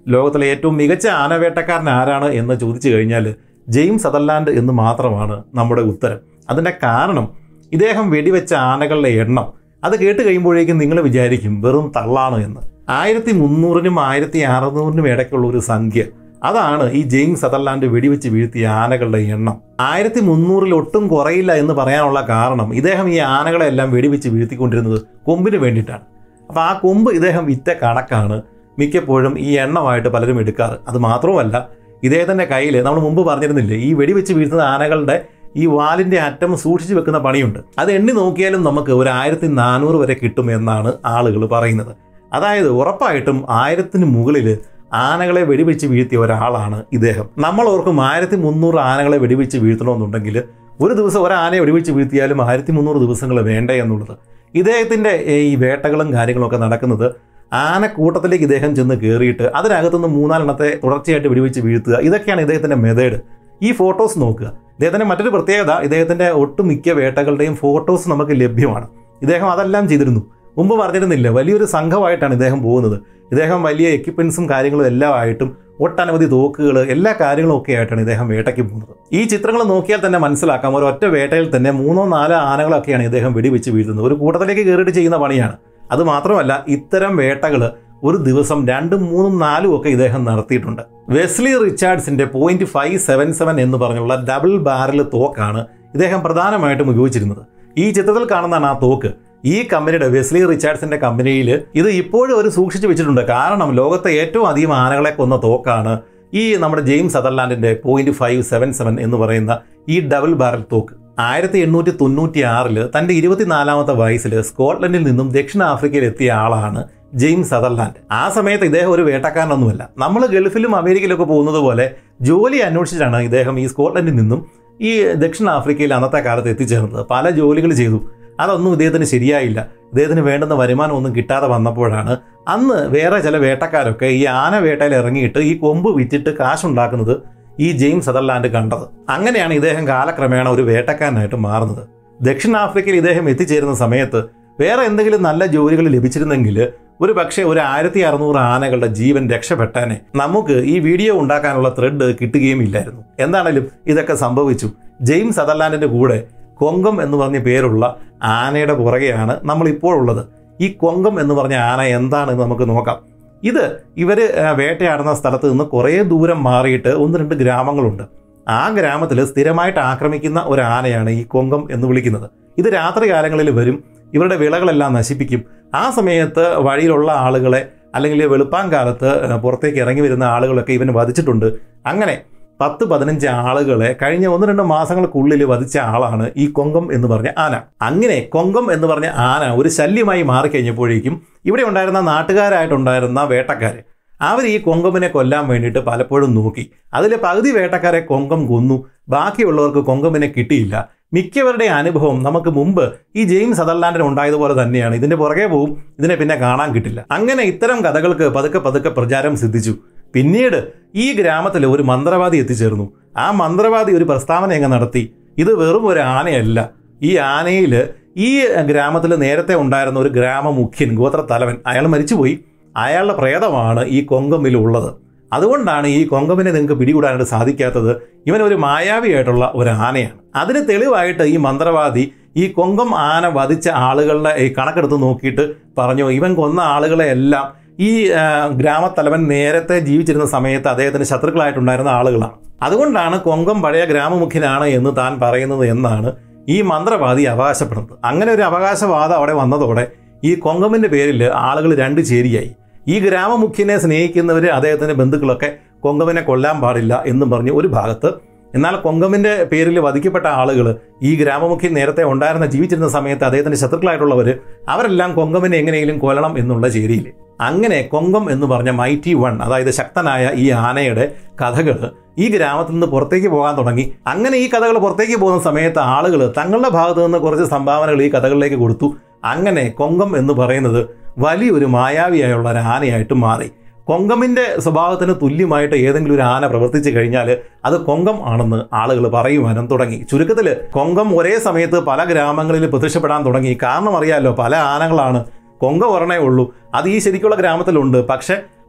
ലോകത്തിലെ ഏറ്റവും മികച്ച ആനവേട്ടക്കാരൻ ആരാണ് എന്ന് ചോദിച്ചു കഴിഞ്ഞാൽ ജെയിംസ് സദർലാൻഡ് എന്ന് മാത്രമാണ് നമ്മുടെ ഉത്തരം. അതിൻ്റെ കാരണം ഇദ്ദേഹം വെടിവെച്ച ആനകളുടെ എണ്ണം അത് കേട്ട് കഴിയുമ്പോഴേക്കും നിങ്ങൾ വിചാരിക്കും വെറും തള്ളാണ് എന്ന്. ആയിരത്തി മുന്നൂറിനും ആയിരത്തി അറുന്നൂറിനും ഇടയ്ക്കുള്ള ഒരു സംഖ്യ, അതാണ് ഈ ജെയിംസ് സദർലാൻഡ് വെടിവെച്ച് വീഴ്ത്തിയ ആനകളുടെ എണ്ണം. ആയിരത്തി മുന്നൂറിൽ ഒട്ടും കുറയില്ല എന്ന് പറയാനുള്ള കാരണം ഇദ്ദേഹം ഈ ആനകളെല്ലാം വെടിവെച്ച് വീഴ്ത്തിക്കൊണ്ടിരുന്നത് കൊമ്പിന് വേണ്ടിയിട്ടാണ്. അപ്പോൾ ആ കൊമ്പ് ഇദ്ദേഹം വിറ്റ കണക്കാണ് മിക്കപ്പോഴും ഈ എണ്ണമായിട്ട് പലരും എടുക്കാറ്. അത് മാത്രവുമല്ല, ഇദ്ദേഹത്തിൻ്റെ കയ്യിൽ നമ്മൾ മുമ്പ് പറഞ്ഞിരുന്നില്ലേ, ഈ വെടിവെച്ച് വീഴ്ത്തുന്ന ആനകളുടെ ഈ വാലിൻ്റെ അറ്റം സൂക്ഷിച്ചു വെക്കുന്ന പണിയുണ്ട്. അത് എണ്ണി നോക്കിയാലും നമുക്ക് ഒരു ആയിരത്തി നാനൂറ് വരെ കിട്ടും എന്നാണ് ആളുകൾ പറയുന്നത്. അതായത് ഉറപ്പായിട്ടും ആയിരത്തിന് മുകളിൽ ആനകളെ വെടിവെച്ച് വീഴ്ത്തിയ ഒരാളാണ് ഇദ്ദേഹം. നമ്മൾ ഓർക്കും ആയിരത്തി മുന്നൂറ് ആനകളെ വെടിവെച്ച് വീഴ്ത്തണമെന്നുണ്ടെങ്കിൽ ഒരു ദിവസം ഒരാനയെ വെടിവെച്ച് വീഴ്ത്തിയാലും ആയിരത്തി മുന്നൂറ് ദിവസങ്ങൾ വേണ്ടേ എന്നുള്ളത്. ഇദ്ദേഹത്തിൻ്റെ ഈ വേട്ടകളും കാര്യങ്ങളൊക്കെ നടക്കുന്നത് ആനക്കൂട്ടത്തിലേക്ക് ഇദ്ദേഹം ചെന്ന് കയറിയിട്ട് അതിനകത്തുനിന്ന് മൂന്നാലെണ്ണത്തെ തുടർച്ചയായിട്ട് വെടിവെച്ച് വീഴ്ത്തുക, ഇതൊക്കെയാണ് ഇദ്ദേഹത്തിൻ്റെ മെത്തേഡ്. ഈ ഫോട്ടോസ് നോക്കുക. ഇദ്ദേഹത്തിൻ്റെ മറ്റൊരു പ്രത്യേകത, ഇദ്ദേഹത്തിൻ്റെ ഒട്ടുമിക്ക വേട്ടകളുടെയും ഫോട്ടോസ് നമുക്ക് ലഭ്യമാണ്. ഇദ്ദേഹം അതെല്ലാം ചെയ്തിരുന്നു. മുമ്പ് പറഞ്ഞിരുന്നില്ല, വലിയൊരു സംഘമായിട്ടാണ് ഇദ്ദേഹം പോകുന്നത്. ഇദ്ദേഹം വലിയ എക്യുപ്മെൻസും കാര്യങ്ങളും എല്ലാം ആയിട്ടും ഒട്ടനവധി തോക്കുകൾ എല്ലാ കാര്യങ്ങളും ഒക്കെ ആയിട്ടാണ് ഇദ്ദേഹം വേട്ടയ്ക്ക് പോകുന്നത്. ഈ ചിത്രങ്ങൾ നോക്കിയാൽ തന്നെ മനസ്സിലാക്കാം, ഒരു ഒറ്റ വേട്ടയിൽ തന്നെ മൂന്നോ നാലോ ആനകളൊക്കെയാണ് ഇദ്ദേഹം വെടിവെച്ച് വീഴ്ത്തുന്നത്. ഒരു കൂട്ടത്തിലേക്ക് കയറിയിട്ട് ചെയ്യുന്ന പണിയാണ്. അത് മാത്രമല്ല, ഇത്തരം വേട്ടകൾ ഒരു ദിവസം രണ്ടും മൂന്നും നാലും ഒക്കെ ഇദ്ദേഹം നടത്തിയിട്ടുണ്ട്. വെസ്ലി റിച്ചാർഡ്സിന്റെ പോയിന്റ് ഫൈവ് സെവൻ സെവൻ എന്ന് പറഞ്ഞുള്ള ഡബിൾ ബാരൽ തോക്കാണ് ഇദ്ദേഹം പ്രധാനമായിട്ടും ഉപയോഗിച്ചിരുന്നത്. ഈ ചിത്രത്തിൽ കാണുന്നതാണ് ആ തോക്ക്. ഈ കമ്പനിയുടെ വെസ്ലി റിച്ചാർഡ്സിന്റെ കമ്പനിയിൽ ഇത് ഇപ്പോഴും അവർ സൂക്ഷിച്ചു വെച്ചിട്ടുണ്ട്. കാരണം ലോകത്തെ ഏറ്റവും അധികം ആനകളെ കൊന്ന തോക്കാണ് ഈ നമ്മുടെ ജെയിംസ് സദർലാൻഡിന്റെ പോയിന്റ് ഫൈവ് സെവൻ സെവൻ എന്ന് പറയുന്ന ഈ ഡബിൾ ബാരൽ തോക്ക്. ആയിരത്തി എണ്ണൂറ്റി തൊണ്ണൂറ്റി ആറില് തന്റെ ഇരുപത്തിനാലാമത്തെ വയസ്സിൽ സ്കോട്ട്ലൻഡിൽ നിന്നും ദക്ഷിണാഫ്രിക്കയിൽ എത്തിയ ആളാണ് ജെയിംസ് സദർലാൻഡ്. ആ സമയത്ത് ഇദ്ദേഹം ഒരു വേട്ടക്കാരനൊന്നുമല്ല. നമ്മൾ ഗൾഫിലും അമേരിക്കയിലൊക്കെ പോകുന്നത് പോലെ ജോലി അന്വേഷിച്ചിട്ടാണ് ഇദ്ദേഹം ഈ സ്കോട്ട്ലൻഡിൽ നിന്നും ഈ ദക്ഷിണാഫ്രിക്കയിൽ അന്നത്തെ കാലത്ത് എത്തിച്ചേർന്നത്. പല ജോലികൾ ചെയ്തു, അതൊന്നും ഇദ്ദേഹത്തിന് ശരിയായില്ല. ഇദ്ദേഹത്തിന് വേണ്ടുന്ന വരുമാനം ഒന്നും കിട്ടാതെ വന്നപ്പോഴാണ് അന്ന് വേറെ ചില വേട്ടക്കാരൊക്കെ ഈ ആന വേട്ടയിൽ ഇറങ്ങിയിട്ട് ഈ കൊമ്പ് വിറ്റിട്ട് കാശുണ്ടാക്കുന്നത് ഈ ജെയിംസ് സദർലാൻഡ് കണ്ടത്. അങ്ങനെയാണ് ഇദ്ദേഹം കാലക്രമേണ ഒരു വേട്ടക്കാരനായിട്ട് മാറുന്നത്. ദക്ഷിണാഫ്രിക്കയിൽ ഇദ്ദേഹം എത്തിച്ചേരുന്ന സമയത്ത് വേറെ എന്തെങ്കിലും നല്ല ജോലികൾ ലഭിച്ചിരുന്നെങ്കിൽ ഒരു പക്ഷേ ഒരു ആയിരത്തി അറുന്നൂറ് ആനകളുടെ ജീവൻ രക്ഷപ്പെട്ടാനെ. നമുക്ക് ഈ വീഡിയോ ഉണ്ടാക്കാനുള്ള ത്രെഡ് കിട്ടുകയും ഇല്ലായിരുന്നു. എന്താണേലും ഇതൊക്കെ സംഭവിച്ചു. ജെയിംസ് സദർലാൻഡിന്റെ കൂടെ കൊങ്കം എന്ന് പറഞ്ഞ പേരുള്ള ആനയുടെ പുറകെയാണ് നമ്മൾ ഇപ്പോൾ ഉള്ളത്. ഈ കൊങ്കം എന്ന് പറഞ്ഞ ആന എന്താണെന്ന് നമുക്ക് നോക്കാം. ഇത് ഇവർ വേട്ടയാടുന്ന സ്ഥലത്ത് നിന്ന് കുറേ ദൂരം മാറിയിട്ട് ഒന്ന് രണ്ട് ഗ്രാമങ്ങളുണ്ട്. ആ ഗ്രാമത്തിൽ സ്ഥിരമായിട്ട് ആക്രമിക്കുന്ന ഒരു ആനയാണ് ഈ കൊങ്കം എന്ന് വിളിക്കുന്നത്. ഇത് രാത്രി കാലങ്ങളിൽ വരും, ഇവരുടെ വിളകളെല്ലാം നശിപ്പിക്കും. ആ സമയത്ത് വഴിയിലുള്ള ആളുകളെ അല്ലെങ്കിൽ വെളുപ്പാങ്കാലത്ത് പുറത്തേക്ക് ഇറങ്ങി വരുന്ന ആളുകളൊക്കെ ഇവന് വധിച്ചിട്ടുണ്ട്. അങ്ങനെ പത്ത് പതിനഞ്ച് ആളുകളെ കഴിഞ്ഞ ഒന്ന് രണ്ട് മാസങ്ങൾക്കുള്ളിൽ വധിച്ച ആളാണ് ഈ കൊങ്കം എന്ന് പറഞ്ഞ ആന. അങ്ങനെ കൊങ്കം എന്ന് പറഞ്ഞ ആന ഒരു ശല്യമായി മാറിക്കഴിഞ്ഞപ്പോഴേക്കും ഇവിടെ ഉണ്ടായിരുന്ന നാട്ടുകാരായിട്ടുണ്ടായിരുന്ന വേട്ടക്കാർ അവർ ഈ കൊങ്കമിനെ കൊല്ലാൻ വേണ്ടിയിട്ട് പലപ്പോഴും നോക്കി. അതിലെ പകുതി വേട്ടക്കാരെ കൊങ്കം കൊന്നു, ബാക്കിയുള്ളവർക്ക് കൊങ്കമിനെ കിട്ടിയില്ല. മിക്കവരുടെ അനുഭവം നമുക്ക് മുമ്പ് ഈ ജെയിംസ് സദർലാൻഡിന് ഉണ്ടായതുപോലെ തന്നെയാണ്. ഇതിന്റെ പുറകെ പോവും, ഇതിനെ പിന്നെ കാണാൻ കിട്ടില്ല. അങ്ങനെ ഇത്തരം കഥകൾക്ക് പതുക്കെ പതുക്കെ പ്രചാരം സിദ്ധിച്ചു. പിന്നീട് ഈ ഗ്രാമത്തിൽ ഒരു മന്ത്രവാദി എത്തിച്ചേർന്നു. ആ മന്ത്രവാദി ഒരു പ്രസ്താവന എങ്ങ് നടത്തി, ഇത് വെറും ഒരു ആനയല്ല, ഈ ആനയിൽ ഈ ഗ്രാമത്തിൽ നേരത്തെ ഉണ്ടായിരുന്ന ഒരു ഗ്രാമമുഖ്യൻ, ഗോത്രത്തലവൻ, അയാൾ മരിച്ചുപോയി, അയാളുടെ പ്രേതമാണ് ഈ കൊങ്കമിലുള്ളത്. അതുകൊണ്ടാണ് ഈ കൊങ്കമിനെ നിങ്ങൾക്ക് പിടികൂടാനായിട്ട് സാധിക്കാത്തത്. ഇവൻ ഒരു മായാവിയായിട്ടുള്ള ഒരു ആനയാണ്. അതിന് തെളിവായിട്ട് ഈ മന്ത്രവാദി ഈ കൊങ്കം ആന വധിച്ച ആളുകളുടെ ഈ കണക്കെടുത്ത് നോക്കിയിട്ട് പറഞ്ഞു, ഇവൻ കൊന്ന ആളുകളെ എല്ലാം ഈ ഗ്രാമത്തലവൻ നേരത്തെ ജീവിച്ചിരുന്ന സമയത്ത് അദ്ദേഹത്തിന് ശത്രുക്കളായിട്ടുണ്ടായിരുന്ന ആളുകളാണ്. അതുകൊണ്ടാണ് കൊങ്കം പഴയ ഗ്രാമമുഖ്യനാണ് എന്ന് താൻ പറയുന്നത് എന്നാണ് ഈ മന്ത്രവാദി അവകാശപ്പെടുന്നത്. അങ്ങനെ ഒരു അവകാശവാദം അവിടെ വന്നതോടെ ഈ കൊങ്കമിൻ്റെ പേരിൽ ആളുകൾ രണ്ട് ചേരിയായി. ഈ ഗ്രാമമുഖ്യനെ സ്നേഹിക്കുന്നവർ, അദ്ദേഹത്തിൻ്റെ ബന്ധുക്കളൊക്കെ കൊങ്കമിനെ കൊല്ലാൻ പാടില്ല എന്നും പറഞ്ഞ് ഒരു ഭാഗത്ത്, എന്നാൽ കൊങ്കമിൻ്റെ പേരിൽ വധിക്കപ്പെട്ട ആളുകൾ, ഈ ഗ്രാമമുഖ്യൻ നേരത്തെ ഉണ്ടായിരുന്ന ജീവിച്ചിരുന്ന സമയത്ത് അദ്ദേഹത്തിൻ്റെ ശത്രുക്കളായിട്ടുള്ളവർ, അവരെല്ലാം കൊങ്കമിനെ എങ്ങനെയെങ്കിലും കൊല്ലണം എന്നുള്ള ചേരിയിൽ. അങ്ങനെ കൊങ്കം എന്ന് പറഞ്ഞ മൈറ്റി വൺ, അതായത് ശക്തനായ ഈ ആനയുടെ കഥകൾ ഈ ഗ്രാമത്തിൽ നിന്ന് പുറത്തേക്ക് പോകാൻ തുടങ്ങി. അങ്ങനെ ഈ കഥകൾ പുറത്തേക്ക് പോകുന്ന സമയത്ത് ആളുകൾ തങ്ങളുടെ ഭാഗത്തു നിന്ന് കുറച്ച് സംഭാവനകൾ ഈ കഥകളിലേക്ക് കൊടുത്തു. അങ്ങനെ കൊങ്കം എന്ന് പറയുന്നത് വലിയൊരു മായാവിയായുള്ള ഒരു ആനയായിട്ട് മാറി. കൊങ്കമിൻ്റെ സ്വഭാവത്തിന് തുല്യമായിട്ട് ഏതെങ്കിലും ഒരു ആന പ്രവർത്തിച്ചു കഴിഞ്ഞാൽ അത് കൊങ്കം ആണെന്ന് ആളുകൾ പറയുവാനും തുടങ്ങി. ചുരുക്കത്തിൽ കൊങ്കം ഒരേ സമയത്ത് പല ഗ്രാമങ്ങളിൽ പ്രത്യക്ഷപ്പെടാൻ തുടങ്ങി. കാരണം അറിയാമല്ലോ, പല ആനകളാണ്, കൊങ്കം ഒരെണ്ണേ ഉള്ളൂ. അത് ഈ ശരിക്കുള്ള ഗ്രാമത്തിലുണ്ട്, പക്ഷെ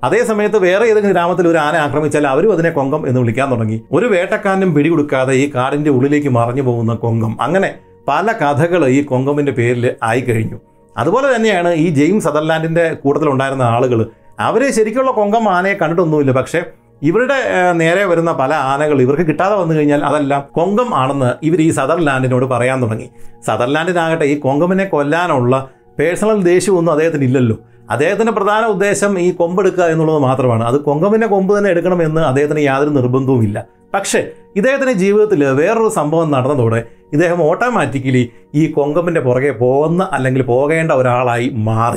അതേ സമയത്ത് വേറെ ഏതെങ്കിലും ഗ്രാമത്തിൽ ഒരു ആന ആക്രമിച്ചാൽ അവരും അതിനെ കൊങ്കം എന്ന് വിളിക്കാൻ തുടങ്ങി. ഒരു വേട്ടക്കാരനും പിടികൊടുക്കാതെ ഈ കാടിന്റെ ഉള്ളിലേക്ക് മറഞ്ഞു പോകുന്ന കൊങ്കം. അങ്ങനെ പല കഥകൾ ഈ കൊങ്കമിന്റെ പേരിൽ ആയിക്കഴിഞ്ഞു. അതുപോലെ തന്നെയാണ് ഈ ജെയിംസ് സദർലാൻഡിന്റെ കൂട്ടത്തിലുണ്ടായിരുന്ന ആളുകൾ. അവര് ശരിക്കുള്ള കൊങ്കം ആനയെ കണ്ടിട്ടൊന്നുമില്ല. പക്ഷെ ഇവരുടെ നേരെ വരുന്ന പല ആനകൾ ഇവർക്ക് കിട്ടാതെ വന്നു കഴിഞ്ഞാൽ അതെല്ലാം കൊങ്കം ആണെന്ന് ഇവർ ഈ സദർലാൻഡിനോട് പറയാൻ തുടങ്ങി. സദർലാൻഡിനാകട്ടെ ഈ കൊങ്കമിനെ കൊല്ലാനുള്ള പേഴ്സണൽ ദേഷ്യമൊന്നും അദ്ദേഹത്തിന് ഇല്ലല്ലോ. അദ്ദേഹത്തിന്റെ പ്രധാന ഉദ്ദേശം ഈ കൊമ്പെടുക്കുക എന്നുള്ളത് മാത്രമാണ്. അത് കൊങ്കമിന്റെ കൊമ്പ് തന്നെ എടുക്കണമെന്ന് അദ്ദേഹത്തിന് യാതൊരു നിർബന്ധവുമില്ല. പക്ഷേ ഇദ്ദേഹത്തിന്റെ ജീവിതത്തിൽ വേറൊരു സംഭവം നടന്നതോടെ ഇദ്ദേഹം ഓട്ടോമാറ്റിക്കലി ഈ കൊങ്കമിന്റെ പുറകെ പോകുന്ന അല്ലെങ്കിൽ പോകേണ്ട ഒരാളായി മാറി.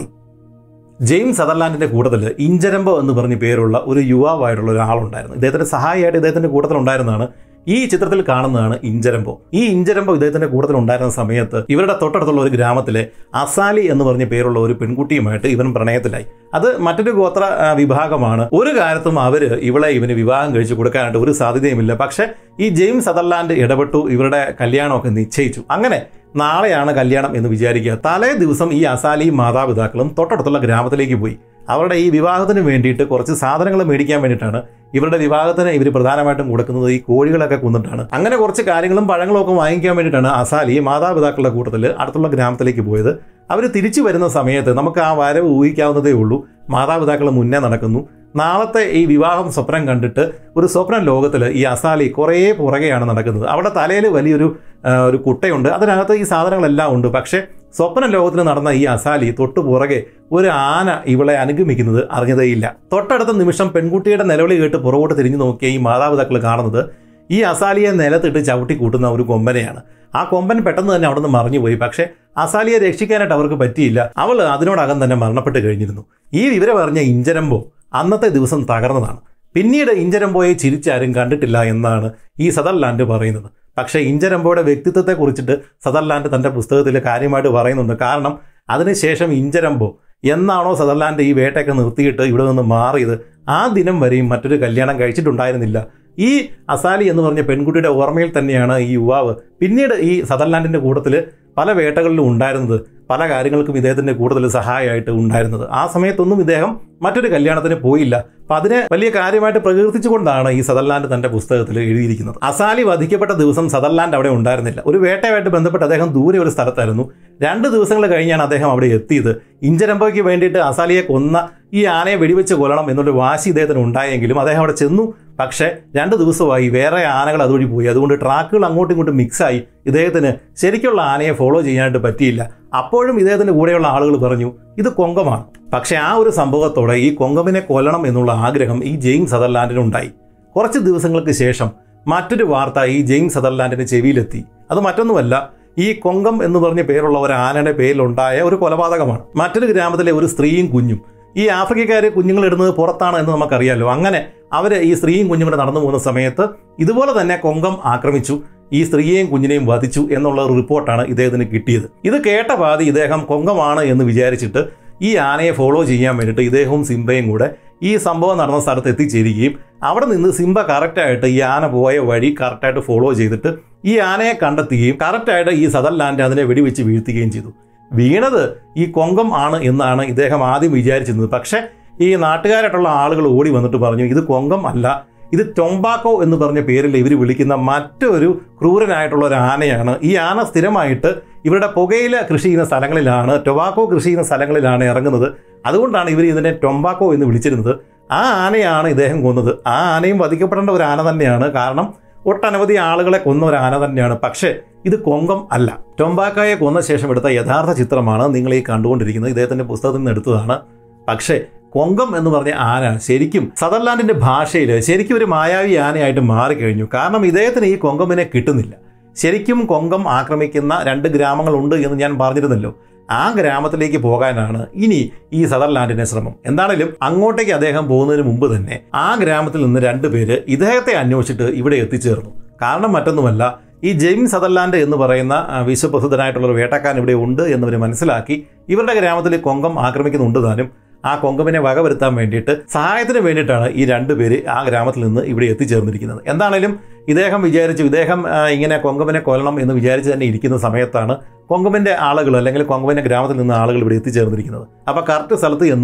ജെയിംസ് സദർലാൻഡിന്റെ കൂട്ടത്തിൽ ഇഞ്ചരമ്പോ എന്ന് പറഞ്ഞ പേരുള്ള ഒരു യുവാവായിട്ടുള്ള ഒരാളുണ്ടായിരുന്നു. ഇദ്ദേഹത്തിന്റെ സഹായിയായിട്ട് ഇദ്ദേഹത്തിന്റെ കൂട്ടത്തിൽ ഉണ്ടായിരുന്നതാണ് ഈ ചിത്രത്തിൽ കാണുന്നതാണ് ഇഞ്ചരമ്പോ. ഈ ഇഞ്ചരമ്പോ ഇദ്ദേഹത്തിന്റെ കൂട്ടത്തിൽ ഉണ്ടായിരുന്ന സമയത്ത് ഇവരുടെ തൊട്ടടുത്തുള്ള ഒരു ഗ്രാമത്തിലെ അസാലി എന്ന് പറഞ്ഞ പേരുള്ള ഒരു പെൺകുട്ടിയുമായിട്ട് ഇവൻ പ്രണയത്തിലായി. അത് മറ്റൊരു ഗോത്ര വിഭാഗമാണ്. ഒരു കാലത്തും അവര് ഇവളെ ഇവന് വിവാഹം കഴിച്ചു കൊടുക്കാനായിട്ട് ഒരു സാധ്യതയുമില്ല. പക്ഷെ ഈ ജെയിംസ് സദർലാൻഡ് ഇടപെട്ടു, ഇവരുടെ കല്യാണമൊക്കെ നിശ്ചയിച്ചു. അങ്ങനെ നാളെയാണ് കല്യാണം എന്ന് വിചാരിക്കുക. തലേ ദിവസം ഈ അസാലിയും മാതാപിതാക്കളും തൊട്ടടുത്തുള്ള ഗ്രാമത്തിലേക്ക് പോയി. അവരുടെ ഈ വിവാഹത്തിന് വേണ്ടിയിട്ട് കുറച്ച് സാധനങ്ങൾ മേടിക്കാൻ വേണ്ടിയിട്ടാണ്. ഇവരുടെ വിവാഹത്തിന് ഇവർ പ്രധാനമായിട്ടും കൊടുക്കുന്നത് ഈ കോഴികളൊക്കെ കൊന്നിട്ടാണ്. അങ്ങനെ കുറച്ച് കാര്യങ്ങളും പഴങ്ങളും ഒക്കെ വാങ്ങിക്കാൻ വേണ്ടിയിട്ടാണ് അസാലി മാതാപിതാക്കളുടെ കൂട്ടത്തിൽ അടുത്തുള്ള ഗ്രാമത്തിലേക്ക് പോയത്. അവർ തിരിച്ചു വരുന്ന സമയത്ത് നമുക്ക് ആ വരവ് ഊഹിക്കാവുന്നതേ ഉള്ളൂ. മാതാപിതാക്കൾ മുന്നേ നടക്കുന്നു. നാളത്തെ ഈ വിവാഹം സ്വപ്നം കണ്ടിട്ട് ഒരു സ്വപ്ന ലോകത്തിൽ ഈ അസാലി കുറേ പുറകെയാണ് നടക്കുന്നത്. അവിടെ തലയിൽ വലിയൊരു ഒരു കുട്ടയുണ്ട്, അതിനകത്ത് ഈ സാധനങ്ങളെല്ലാം ഉണ്ട്. പക്ഷേ സ്വപ്ന ലോകത്തിൽ നടന്ന ഈ അസാലി തൊട്ടു പുറകെ ഒരു ആന ഇവളെ അനുഗമിക്കുന്നത് അറിഞ്ഞതേയില്ല. തൊട്ടടുത്ത നിമിഷം പെൺകുട്ടിയുടെ നിലവിളി കേട്ട് പുറകോട്ട് തിരിഞ്ഞു നോക്കിയ ഈ മാതാപിതാക്കൾ കാണുന്നത് ഈ അസാലിയെ നിലത്തിട്ട് ചവിട്ടി കൂട്ടുന്ന ഒരു കൊമ്പനെയാണ്. ആ കൊമ്പൻ പെട്ടെന്ന് തന്നെ അവിടെ നിന്ന് മറിഞ്ഞുപോയി. പക്ഷേ അസാലിയെ രക്ഷിക്കാനായിട്ട് അവർക്ക് പറ്റിയില്ല. അവൾ അതിനോടകം തന്നെ മരണപ്പെട്ട് കഴിഞ്ഞിരുന്നു. ഈ വിവരം അറിഞ്ഞ ഇഞ്ചരമ്പോ അന്നത്തെ ദിവസം തകർന്നതാണ്. പിന്നീട് ഇഞ്ചരമ്പോയെ ചിരിച്ചാരും കണ്ടിട്ടില്ല എന്നാണ് ഈ സദർലാൻഡ് പറയുന്നത്. പക്ഷേ ഇഞ്ചരമ്പോയുടെ വ്യക്തിത്വത്തെ കുറിച്ചിട്ട് സദർലാൻഡ് തൻ്റെ പുസ്തകത്തിൽ കാര്യമായിട്ട് പറയുന്നുണ്ട്. കാരണം അതിനുശേഷം ഇഞ്ചരമ്പോ എന്നാണോ സദർലാൻഡ് ഈ വേട്ടയൊക്കെ നിർത്തിയിട്ട് ഇവിടെ നിന്ന് മാറിയത്, ആ ദിനം വരെയും മറ്റൊരു കല്യാണം കഴിച്ചിട്ടുണ്ടായിരുന്നില്ല. ഈ അസാലി എന്ന് പറഞ്ഞ പെൺകുട്ടിയുടെ ഓർമ്മയിൽ തന്നെയാണ് ഈ യുവാവ് പിന്നീട് ഈ സദർലാൻഡിൻ്റെ കൂട്ടത്തിൽ പല വേട്ടകളിലും ഉണ്ടായിരുന്നത്. പല കാര്യങ്ങൾക്കും ഇദ്ദേഹത്തിൻ്റെ കൂടുതൽ സഹായമായിട്ട് ഉണ്ടായിരുന്നത്. ആ സമയത്തൊന്നും ഇദ്ദേഹം മറ്റൊരു കല്യാണത്തിന് പോയില്ല. അപ്പം അതിനെ വലിയ കാര്യമായിട്ട് പ്രകീർത്തിച്ചുകൊണ്ടാണ് ഈ സദർലാൻഡ് തൻ്റെ പുസ്തകത്തിൽ എഴുതിയിരിക്കുന്നത്. അസാലി വധിക്കപ്പെട്ട ദിവസം സദർലാൻഡ് അവിടെ ഉണ്ടായിരുന്നില്ല. ഒരു വേട്ടയുമായിട്ട് ബന്ധപ്പെട്ട് അദ്ദേഹം ദൂരെ ഒരു സ്ഥലത്തായിരുന്നു. രണ്ട് ദിവസങ്ങൾ കഴിഞ്ഞാണ് അദ്ദേഹം അവിടെ എത്തിയത്. ഇഞ്ചരമ്പോയ്ക്ക് വേണ്ടിയിട്ട് അസാലിയെ കൊന്ന ഈ ആനയെ വെടിവെച്ച് കൊല്ലണം എന്നൊരു വാശി ഇദ്ദേഹത്തിന് ഉണ്ടായെങ്കിലും അദ്ദേഹം അവിടെ ചെന്നു. പക്ഷേ രണ്ട് ദിവസമായി വേറെ ആനകൾ അതുവഴി പോയി. അതുകൊണ്ട് ട്രാക്കുകൾ അങ്ങോട്ടും ഇങ്ങോട്ടും മിക്സായി ഇദ്ദേഹത്തിന് ശരിക്കുള്ള ആനയെ ഫോളോ ചെയ്യാനായിട്ട് പറ്റിയില്ല. അപ്പോഴും ഇദ്ദേഹത്തിൻ്റെ കൂടെയുള്ള ആളുകൾ പറഞ്ഞു ഇത് കൊങ്കമാണ്. പക്ഷേ ആ ഒരു സംഭവത്തോടെ ഈ കൊങ്കമിനെ കൊല്ലണം എന്നുള്ള ആഗ്രഹം ഈ ജെയിംസ് സദർലാൻഡിനുണ്ടായി. കുറച്ച് ദിവസങ്ങൾക്ക് ശേഷം മറ്റൊരു വാർത്ത ഈ ജെയിംസ് സദർലാൻഡിൻ്റെ ചെവിയിലെത്തി. അത് മറ്റൊന്നുമല്ല, ഈ കൊങ്കം എന്ന് പറഞ്ഞ പേരുള്ള ഒരു ആനയുടെ പേരിലുണ്ടായ ഒരു കൊലപാതകമാണ്. മറ്റൊരു ഗ്രാമത്തിലെ ഒരു സ്ത്രീയും കുഞ്ഞും. ഈ ആഫ്രിക്കക്കാർ കുഞ്ഞുങ്ങൾ ഇടുന്നത് പുറത്താണ് എന്ന് നമുക്കറിയാമല്ലോ. അങ്ങനെ അവർ ഈ സ്ത്രീയും കുഞ്ഞും കൂടെ നടന്നു പോകുന്ന സമയത്ത് ഇതുപോലെ തന്നെ കൊങ്കം ആക്രമിച്ചു, ഈ സ്ത്രീയെയും കുഞ്ഞിനെയും വധിച്ചു എന്നുള്ള ഒരു റിപ്പോർട്ടാണ് ഇദ്ദേഹത്തിന് കിട്ടിയത്. ഇത് കേട്ട പാതി ഇദ്ദേഹം കൊങ്കമാണ് എന്ന് വിചാരിച്ചിട്ട് ഈ ആനയെ ഫോളോ ചെയ്യാൻ വേണ്ടിയിട്ട് ഇദ്ദേഹവും സിംബയും കൂടെ ഈ സംഭവം നടന്ന സ്ഥലത്ത് എത്തിച്ചേരുകയും അവിടെ നിന്ന് സിംബ കറക്റ്റായിട്ട് ഈ ആന പോയ വഴി കറക്റ്റായിട്ട് ഫോളോ ചെയ്തിട്ട് ഈ ആനയെ കണ്ടെത്തുകയും കറക്റ്റായിട്ട് ഈ സദർലാൻഡ് അതിനെ വെടിവെച്ച് വീഴ്ത്തുകയും ചെയ്തു. വീണത് ഈ കൊങ്കം ആണ് എന്നാണ് ഇദ്ദേഹം ആദ്യം വിചാരിച്ചിരുന്നത്. പക്ഷേ ഈ നാട്ടുകാരായിട്ടുള്ള ആളുകൾ ഓടി വന്നിട്ട് പറഞ്ഞു ഇത് കൊങ്കം അല്ല, ഇത് ടൊമ്പാക്കോ എന്ന് പറഞ്ഞ പേരിൽ ഇവർ വിളിക്കുന്ന മറ്റൊരു ക്രൂരനായിട്ടുള്ള ഒരു ആനയാണ്. ഈ ആന സ്ഥിരമായിട്ട് ഇവരുടെ പുകയില കൃഷി ചെയ്യുന്ന സ്ഥലങ്ങളിലാണ്, ടൊബാക്കോ കൃഷി ചെയ്യുന്ന സ്ഥലങ്ങളിലാണ് ഇറങ്ങുന്നത്. അതുകൊണ്ടാണ് ഇവർ ഇതിനെ ടൊമ്പാക്കോ എന്ന് വിളിച്ചിരുന്നത്. ആ ആനയാണ് ഇദ്ദേഹം കൊന്നത്. ആ ആനയും വധിക്കപ്പെടേണ്ട ഒരു ആന തന്നെയാണ്. കാരണം ഒട്ടനവധി ആളുകളെ കൊന്ന ഒരു ആന തന്നെയാണ്. പക്ഷേ ഇത് കൊങ്കം അല്ല. ടൊമ്പാക്കോയെ കൊന്ന ശേഷം എടുത്ത യഥാർത്ഥ ചിത്രമാണ് നിങ്ങൾ ഈ കണ്ടുകൊണ്ടിരിക്കുന്നത്. ഇദ്ദേഹത്തിൻ്റെ പുസ്തകത്തിൽ നിന്ന് എടുത്തതാണ്. പക്ഷേ കൊങ്കം എന്ന് പറഞ്ഞ ആന ശരിക്കും സദർലാൻഡിൻ്റെ ഭാഷയിൽ ശരിക്കും ഒരു മായാവി ആനയായിട്ട് മാറിക്കഴിഞ്ഞു. കാരണം ഇദ്ദേഹത്തിന് ഈ കൊങ്കമിനെ കിട്ടുന്നില്ല. ശരിക്കും കൊങ്കം ആക്രമിക്കുന്ന രണ്ട് ഗ്രാമങ്ങളുണ്ട് എന്ന് ഞാൻ പറഞ്ഞിരുന്നല്ലോ. ആ ഗ്രാമത്തിലേക്ക് പോകാനാണ് ഇനി ഈ സദർലാൻഡിന്റെ ശ്രമം. എന്താണെങ്കിലും അങ്ങോട്ടേക്ക് അദ്ദേഹം പോകുന്നതിന് മുമ്പ് തന്നെ ആ ഗ്രാമത്തിൽ നിന്ന് രണ്ടുപേര് ഇദ്ദേഹത്തെ അന്വേഷിച്ചിട്ട് ഇവിടെ എത്തിച്ചേർന്നു. കാരണം മറ്റൊന്നുമല്ല, ഈ ജെയിംസ് സദർലാൻഡ് എന്ന് പറയുന്ന വിശ്വപ്രസിദ്ധനായിട്ടുള്ള ഒരു വേട്ടക്കാരൻ ഇവിടെ ഉണ്ട് എന്നവർ മനസ്സിലാക്കി ഇവരുടെ ഗ്രാമത്തിൽ കൊങ്കം ആക്രമിക്കുന്നുണ്ട് താനും. ആ കൊങ്കമിനെ വകവരുത്താൻ വേണ്ടിയിട്ട് സഹായത്തിന് വേണ്ടിയിട്ടാണ് ഈ രണ്ടുപേര് ആ ഗ്രാമത്തിൽ നിന്ന് ഇവിടെ എത്തിച്ചേർന്നിരിക്കുന്നത്. എന്താണേലും ഇദ്ദേഹം വിചാരിച്ചു ഇദ്ദേഹം ഇങ്ങനെ കൊങ്കമിനെ കൊല്ലണം എന്ന് വിചാരിച്ച് തന്നെ ഇരിക്കുന്ന സമയത്താണ് കൊങ്കമിൻ്റെ ആളുകൾ അല്ലെങ്കിൽ കൊങ്കമിൻ്റെ ഗ്രാമത്തിൽ നിന്ന് ആളുകൾ ഇവിടെ എത്തിച്ചേർന്നിരിക്കുന്നത്. അപ്പോൾ കറക്റ്റ് സ്ഥലത്ത് ചെന്ന്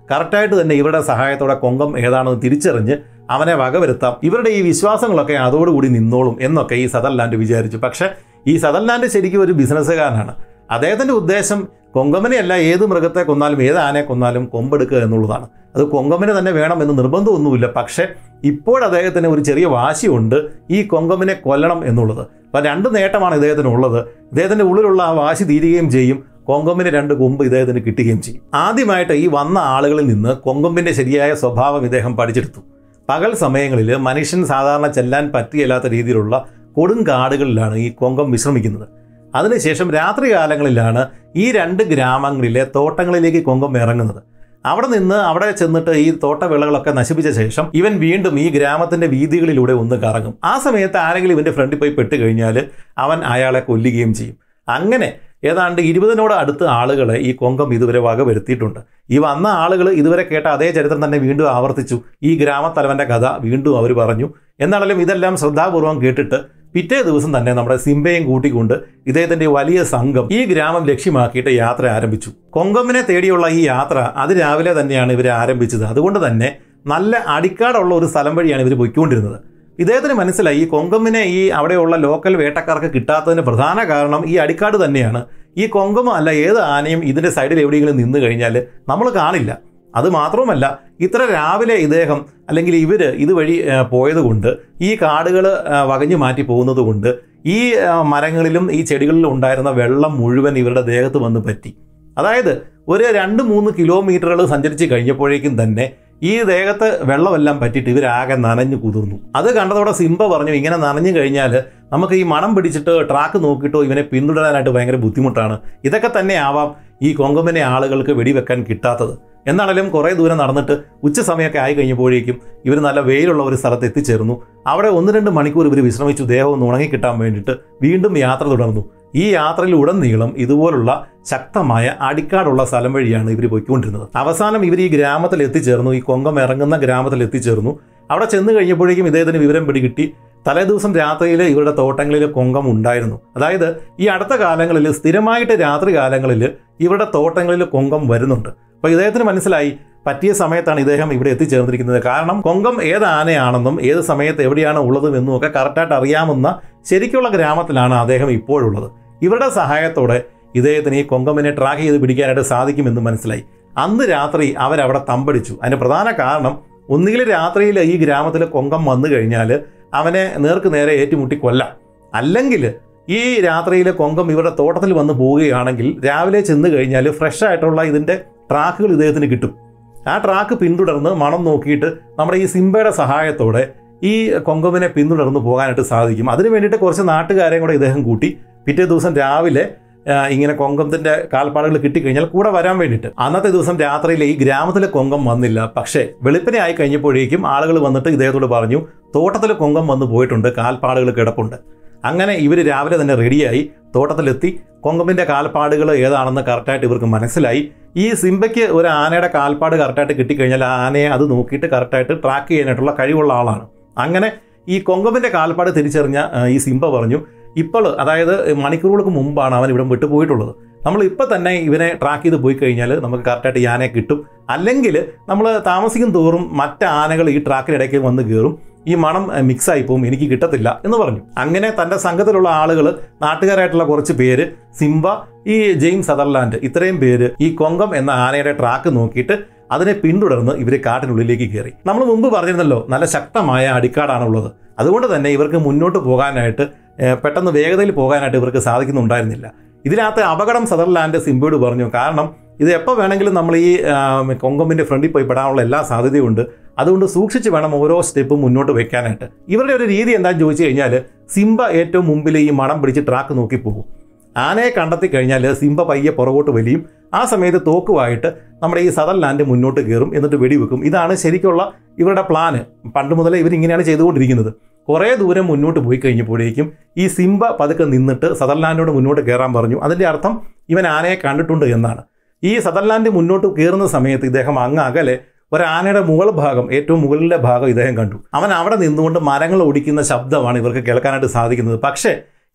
കറക്റ്റായിട്ട് തന്നെ ഇവരുടെ സഹായത്തോടെ കൊങ്കം ഏതാണെന്ന് തിരിച്ചറിഞ്ഞ് അവനെ വകവരുത്താം, ഇവരുടെ ഈ വിശ്വാസങ്ങളൊക്കെ അതോടുകൂടി നിന്നോളും എന്നൊക്കെ ഈ സദർലാൻഡ് വിചാരിച്ചു. പക്ഷേ ഈ സദർലാൻഡ് ശരിക്കും ഒരു ബിസിനസ്സുകാരനാണ്. അദ്ദേഹത്തിൻ്റെ ഉദ്ദേശം കൊങ്കമ്മനെയല്ല, ഏത് മൃഗത്തെ കൊന്നാലും ഏത് ആനയെ കൊന്നാലും കൊമ്പെടുക്കുക എന്നുള്ളതാണ്. അത് കൊങ്കമ്മനെ തന്നെ വേണമെന്ന് നിർബന്ധമൊന്നുമില്ല. പക്ഷേ ഇപ്പോൾ അദ്ദേഹത്തിന് ഒരു ചെറിയ വാശിയുണ്ട് ഈ കൊങ്കമ്മനെ കൊല്ലണം എന്നുള്ളത്. അപ്പോൾ രണ്ട് നേട്ടമാണ് ഇദ്ദേഹത്തിനുള്ളത്. ഇദ്ദേഹത്തിൻ്റെ ഉള്ളിലുള്ള ആ വാശി തീരുകയും ചെയ്യും, കൊങ്കമ്പിന് രണ്ട് കൊമ്പ് ഇദ്ദേഹത്തിന് കിട്ടുകയും ചെയ്യും. ആദ്യമായിട്ട് ഈ വന്ന ആളുകളിൽ നിന്ന് കൊങ്കമ്പിൻ്റെ ശരിയായ സ്വഭാവം ഇദ്ദേഹം പഠിച്ചെടുത്തു. പകൽ സമയങ്ങളിൽ മനുഷ്യൻ സാധാരണ ചെല്ലാൻ പറ്റിയല്ലാത്ത രീതിയിലുള്ള കൊടും കാടുകളിലാണ് ഈ കൊങ്കം വിശ്രമിക്കുന്നത്. അതിനുശേഷം രാത്രി കാലങ്ങളിലാണ് ഈ രണ്ട് ഗ്രാമങ്ങളിലെ തോട്ടങ്ങളിലേക്ക് കൊങ്കം ഇറങ്ങുന്നത്. അവിടെ നിന്ന് അവിടെ ചെന്നിട്ട് ഈ തോട്ടവിളകളൊക്കെ നശിപ്പിച്ച ശേഷം ഇവൻ വീണ്ടും ഈ ഗ്രാമത്തിൻ്റെ വീതികളിലൂടെ ഒന്ന് കറങ്ങും. ആ സമയത്ത് ആരെങ്കിലും ഇവൻ്റെ ഫ്രണ്ടിൽ പോയി പെട്ട് കഴിഞ്ഞാൽ അവൻ അയാളെ കൊല്ലുകയും ചെയ്യും. അങ്ങനെ ഏതാണ്ട് ഇരുപതിനോട് അടുത്ത ആളുകളെ ഈ കൊങ്കം ഇതുവരെ വകവരുത്തിയിട്ടുണ്ട്. ഈ വന്ന ആളുകൾ ഇതുവരെ കേട്ട അതേ ചരിത്രം തന്നെ വീണ്ടും ആവർത്തിച്ചു. ഈ ഗ്രാമത്തലവൻ്റെ കഥ വീണ്ടും അവർ പറഞ്ഞു. എന്നാണെങ്കിലും ഇതെല്ലാം ശ്രദ്ധാപൂർവം കേട്ടിട്ട് പിറ്റേ ദിവസം തന്നെ നമ്മുടെ സിംബയും കൂട്ടിക്കൊണ്ട് ഇദ്ദേഹത്തിൻ്റെ വലിയ സംഘം ഈ ഗ്രാമം ലക്ഷ്യമാക്കിയിട്ട് യാത്ര ആരംഭിച്ചു. കൊങ്കമ്മിനെ തേടിയുള്ള ഈ യാത്ര അതിരാവിലെ തന്നെയാണ് ഇവർ ആരംഭിച്ചത്. അതുകൊണ്ട് തന്നെ നല്ല അടിക്കാടുള്ള ഒരു സ്ഥലം വഴിയാണ് ഇവർ പോയിക്കൊണ്ടിരുന്നത്. ഇദ്ദേഹത്തിന് മനസ്സിലായി ഈ കൊങ്കമ്മിനെ ഈ അവിടെയുള്ള ലോക്കൽ വേട്ടക്കാർക്ക് കിട്ടാത്തതിന് പ്രധാന കാരണം ഈ അടിക്കാട് തന്നെയാണ്. ഈ കൊങ്കമ്മ അല്ല ഏത് ആനയും ഇതിൻ്റെ സൈഡിൽ എവിടെയെങ്കിലും നിന്ന് കഴിഞ്ഞാൽ നമ്മൾ കാണില്ല. അതുമാത്രവുമല്ല, ഇത്ര രാവിലെ ഇദ്ദേഹം അല്ലെങ്കിൽ ഇവർ ഇതുവഴി പോയതുകൊണ്ട് ഈ കാടുകൾ വകഞ്ഞു മാറ്റി പോകുന്നത് കൊണ്ട് ഈ മരങ്ങളിലും ഈ ചെടികളിലും ഉണ്ടായിരുന്ന വെള്ളം മുഴുവൻ ഇവരുടെ ദേഹത്ത് വന്ന് പറ്റി. അതായത് ഒരു രണ്ട് മൂന്ന് കിലോമീറ്ററുകൾ സഞ്ചരിച്ച് കഴിഞ്ഞപ്പോഴേക്കും തന്നെ ഈ ദേഹത്ത് വെള്ളമെല്ലാം പറ്റിയിട്ട് ഇവരാകെ നനഞ്ഞു കുതിർന്നു. അത് കണ്ടതോടെ സിംബ പറഞ്ഞു, ഇങ്ങനെ നനഞ്ഞു കഴിഞ്ഞാൽ നമുക്ക് ഈ മണം പിടിച്ചിട്ട് ട്രാക്ക് നോക്കിയിട്ടോ ഇവനെ പിന്തുടരാനായിട്ട് ഭയങ്കര ബുദ്ധിമുട്ടാണ്. ഇതൊക്കെ തന്നെ ആവാം ഈ കൊങ്കമ്മിനെ ആളുകൾക്ക് വെടിവെക്കാൻ കിട്ടാത്തത്. എന്നാണെങ്കിലും കുറേ ദൂരം നടന്നിട്ട് ഉച്ച സമയമൊക്കെ ആയി കഴിഞ്ഞപ്പോഴേക്കും ഇവർ നല്ല വെയിലുള്ള ഒരു സ്ഥലത്ത് എത്തിച്ചേർന്നു. അവിടെ ഒന്ന് രണ്ട് മണിക്കൂർ ഇവർ വിശ്രമിച്ചു. ദേഹം ഒന്ന് ഉണങ്ങിക്കിട്ടാൻ വേണ്ടിയിട്ട് വീണ്ടും യാത്ര തുടർന്നു. ഈ യാത്രയിൽ ഉടനീളം ഇതുപോലുള്ള ശക്തമായ അടിക്കാടുള്ള സ്ഥലം വഴിയാണ് ഇവർ പോയിക്കൊണ്ടിരുന്നത്. അവസാനം ഇവർ ഈ ഗ്രാമത്തിൽ എത്തിച്ചേർന്നു. ഈ കൊങ്കം ഇറങ്ങുന്ന ഗ്രാമത്തിൽ എത്തിച്ചേർന്നു. അവിടെ ചെന്ന് കഴിഞ്ഞപ്പോഴേക്കും ഇദ്ദേഹത്തിന് വിവരം പിടികിട്ടി തലേദിവസം രാത്രിയിൽ ഇവരുടെ തോട്ടങ്ങളിൽ കൊങ്കം ഉണ്ടായിരുന്നു. അതായത് ഈ അടുത്ത കാലങ്ങളിൽ സ്ഥിരമായിട്ട് രാത്രി കാലങ്ങളിൽ ഇവരുടെ തോട്ടങ്ങളിൽ കൊങ്കം വരുന്നുണ്ട്. അപ്പോൾ ഇദ്ദേഹത്തിന് മനസ്സിലായി പറ്റിയ സമയത്താണ് ഇദ്ദേഹം ഇവിടെ എത്തിച്ചേർന്നിരിക്കുന്നത്. കാരണം കൊങ്കം ഏത് ആനയാണെന്നും ഏത് സമയത്ത് എവിടെയാണ് ഉള്ളതും എന്നും ഒക്കെ കറക്റ്റായിട്ട് അറിയാവുന്ന ശരിക്കുള്ള ഗ്രാമത്തിലാണ് അദ്ദേഹം ഇപ്പോഴുള്ളത്. ഇവരുടെ സഹായത്തോടെ ഇദ്ദേഹത്തിന് ഈ കൊങ്കമ്മിനെ ട്രാക്ക് ചെയ്ത് പിടിക്കാനായിട്ട് സാധിക്കുമെന്ന് മനസ്സിലായി. അന്ന് രാത്രി അവരവിടെ തമ്പടിച്ചു. അതിന് പ്രധാന കാരണം ഒന്നുകിൽ രാത്രിയിൽ ഈ ഗ്രാമത്തിൽ കൊങ്കം വന്നു കഴിഞ്ഞാൽ അവനെ നേർക്ക് നേരെ ഏറ്റുമുട്ടി കൊല്ലാം, അല്ലെങ്കിൽ ഈ രാത്രിയിൽ കൊങ്കം ഇവരുടെ തോട്ടത്തിൽ വന്ന് പോവുകയാണെങ്കിൽ രാവിലെ ചെന്ന് കഴിഞ്ഞാൽ ഫ്രഷ് ആയിട്ടുള്ള ഇതിൻ്റെ ട്രാക്കുകൾ ഇദ്ദേഹത്തിന് കിട്ടും. ആ ട്രാക്ക് പിന്തുടർന്ന് മണം നോക്കിയിട്ട് നമ്മുടെ ഈ സിംബയുടെ സഹായത്തോടെ ഈ കൊങ്കമ്മിനെ പിന്തുടർന്ന് പോകാനായിട്ട് സാധിക്കും. അതിന് വേണ്ടിയിട്ട് കുറച്ച് നാട്ടുകാരെയും കൂടെ ഇദ്ദേഹം കൂട്ടി പിറ്റേ ദിവസം രാവിലെ ഇങ്ങനെ കൊങ്കത്തിൻ്റെ കാൽപ്പാടുകൾ കിട്ടിക്കഴിഞ്ഞാൽ കൂടെ വരാൻ വേണ്ടിയിട്ട്. അന്നത്തെ ദിവസം രാത്രിയിൽ ഈ ഗ്രാമത്തിലെ കൊങ്കം വന്നില്ല. പക്ഷേ വെളുപ്പിനെ ആയി കഴിഞ്ഞപ്പോഴേക്കും ആളുകൾ വന്നിട്ട് ഇദ്ദേഹത്തോട് പറഞ്ഞു, തോട്ടത്തിൽ കൊങ്കം വന്ന് പോയിട്ടുണ്ട്, കാൽപ്പാടുകൾ കിടപ്പുണ്ട്. അങ്ങനെ ഇവർ രാവിലെ തന്നെ റെഡിയായി തോട്ടത്തിലെത്തി. കൊങ്കമ്മിൻ്റെ കാൽപ്പാടുകൾ ഏതാണെന്ന് കറക്റ്റായിട്ട് ഇവർക്ക് മനസ്സിലായി. ഈ സിംബയ്ക്ക് ഒരു ആനയുടെ കാൽപ്പാട് കറക്റ്റായിട്ട് കിട്ടിക്കഴിഞ്ഞാൽ ആ ആനയെ അത് നോക്കിയിട്ട് കറക്റ്റായിട്ട് ട്രാക്ക് ചെയ്യാനായിട്ടുള്ള കഴിവുള്ള ആളാണ്. അങ്ങനെ ഈ കൊങ്കമ്മിൻ്റെ കാൽപ്പാട് തിരിച്ചറിഞ്ഞ ഈ സിംബ പറഞ്ഞു, ഇപ്പോൾ അതായത് മണിക്കൂറുകൾക്ക് മുമ്പാണ് അവൻ ഇവിടെ വിട്ടുപോയിട്ടുള്ളത്. നമ്മൾ ഇപ്പോൾ തന്നെ ഇവനെ ട്രാക്ക് ചെയ്ത് പോയി കഴിഞ്ഞാൽ നമുക്ക് കറക്റ്റായിട്ട് ഈ ആനയെ കിട്ടും. അല്ലെങ്കിൽ നമ്മൾ താമസിക്കും തോറും മറ്റ് ആനകൾ ഈ ട്രാക്കിനിടയ്ക്ക് വന്ന് കയറും, ഈ മണം മിക്സായി പോവും, എനിക്ക് കിട്ടത്തില്ല എന്ന് പറഞ്ഞു. അങ്ങനെ തൻ്റെ സംഘത്തിലുള്ള ആളുകൾ, നാട്ടുകാരായിട്ടുള്ള കുറച്ച് പേര്, സിംബ, ഈ ജെയിംസ് സദർലാൻഡ്, ഇത്രയും പേര് ഈ കൊങ്കം എന്ന ആനയുടെ ട്രാക്ക് നോക്കിയിട്ട് അതിനെ പിന്തുടർന്ന് ഇവർ കാട്ടിനുള്ളിലേക്ക് കയറി. നമ്മൾ മുമ്പ് പറഞ്ഞിരുന്നല്ലോ നല്ല ശക്തമായ അടിക്കാടാണുള്ളത്. അതുകൊണ്ട് തന്നെ ഇവർക്ക് മുന്നോട്ട് പോകാനായിട്ട് പെട്ടെന്ന് വേഗതയിൽ പോകാനായിട്ട് ഇവർക്ക് സാധിക്കുന്നുണ്ടായിരുന്നില്ല. ഇതിനകത്ത് അപകടം സദർലാൻഡ് സിംബയോട് പറഞ്ഞു. കാരണം ഇത് എപ്പോൾ വേണമെങ്കിലും നമ്മൾ ഈ കൊങ്കമ്മിൻ്റെ ഫ്രണ്ടിൽ പോയി പെടാനുള്ള എല്ലാ സാധ്യതയുണ്ട്. അതുകൊണ്ട് സൂക്ഷിച്ച് വേണം ഓരോ സ്റ്റെപ്പും മുന്നോട്ട് വെക്കാനായിട്ട്. ഇവരുടെ ഒരു രീതി എന്താണെന്ന് ചോദിച്ചു കഴിഞ്ഞാൽ സിംബ ഏറ്റവും മുമ്പിൽ ഈ മണം പിടിച്ച് ട്രാക്ക് നോക്കി പോകും. ആനയെ കണ്ടെത്തി കഴിഞ്ഞാൽ സിംബ പയ്യെ പുറകോട്ട് വലിയും. ആ സമയത്ത് തോക്കുമായിട്ട് നമ്മുടെ ഈ സദർലാൻഡ് മുന്നോട്ട് കയറും, എന്നിട്ട് വെടിവെക്കും. ഇതാണ് ശരിക്കുള്ള ഇവരുടെ പ്ലാന്. പണ്ട് മുതലേ ഇവരിങ്ങനെയാണ് ചെയ്തുകൊണ്ടിരിക്കുന്നത്. കുറേ ദൂരം മുന്നോട്ട് പോയി കഴിഞ്ഞപ്പോഴേക്കും ഈ സിംബ പതുക്കെ നിന്നിട്ട് സദർലാൻഡിനോട് മുന്നോട്ട് കയറാൻ പറഞ്ഞു. അതിൻ്റെ അർത്ഥം ഇവൻ ആനയെ കണ്ടിട്ടുണ്ട് എന്നാണ്. ഈ സദർലാൻഡ് മുന്നോട്ട് കയറുന്ന സമയത്ത് ഇദ്ദേഹം അങ്ങ് അകലെ ഒരാനയുടെ മുകൾ ഭാഗം, ഏറ്റവും മുകളിലെ ഭാഗം ഇദ്ദേഹം കണ്ടു. അവൻ അവിടെ നിന്നുകൊണ്ട് മരങ്ങൾ ഒടിക്കുന്ന ശബ്ദമാണ് ഇവർക്ക് കേൾക്കാനായിട്ട് സാധിക്കുന്നത്. പക്ഷേ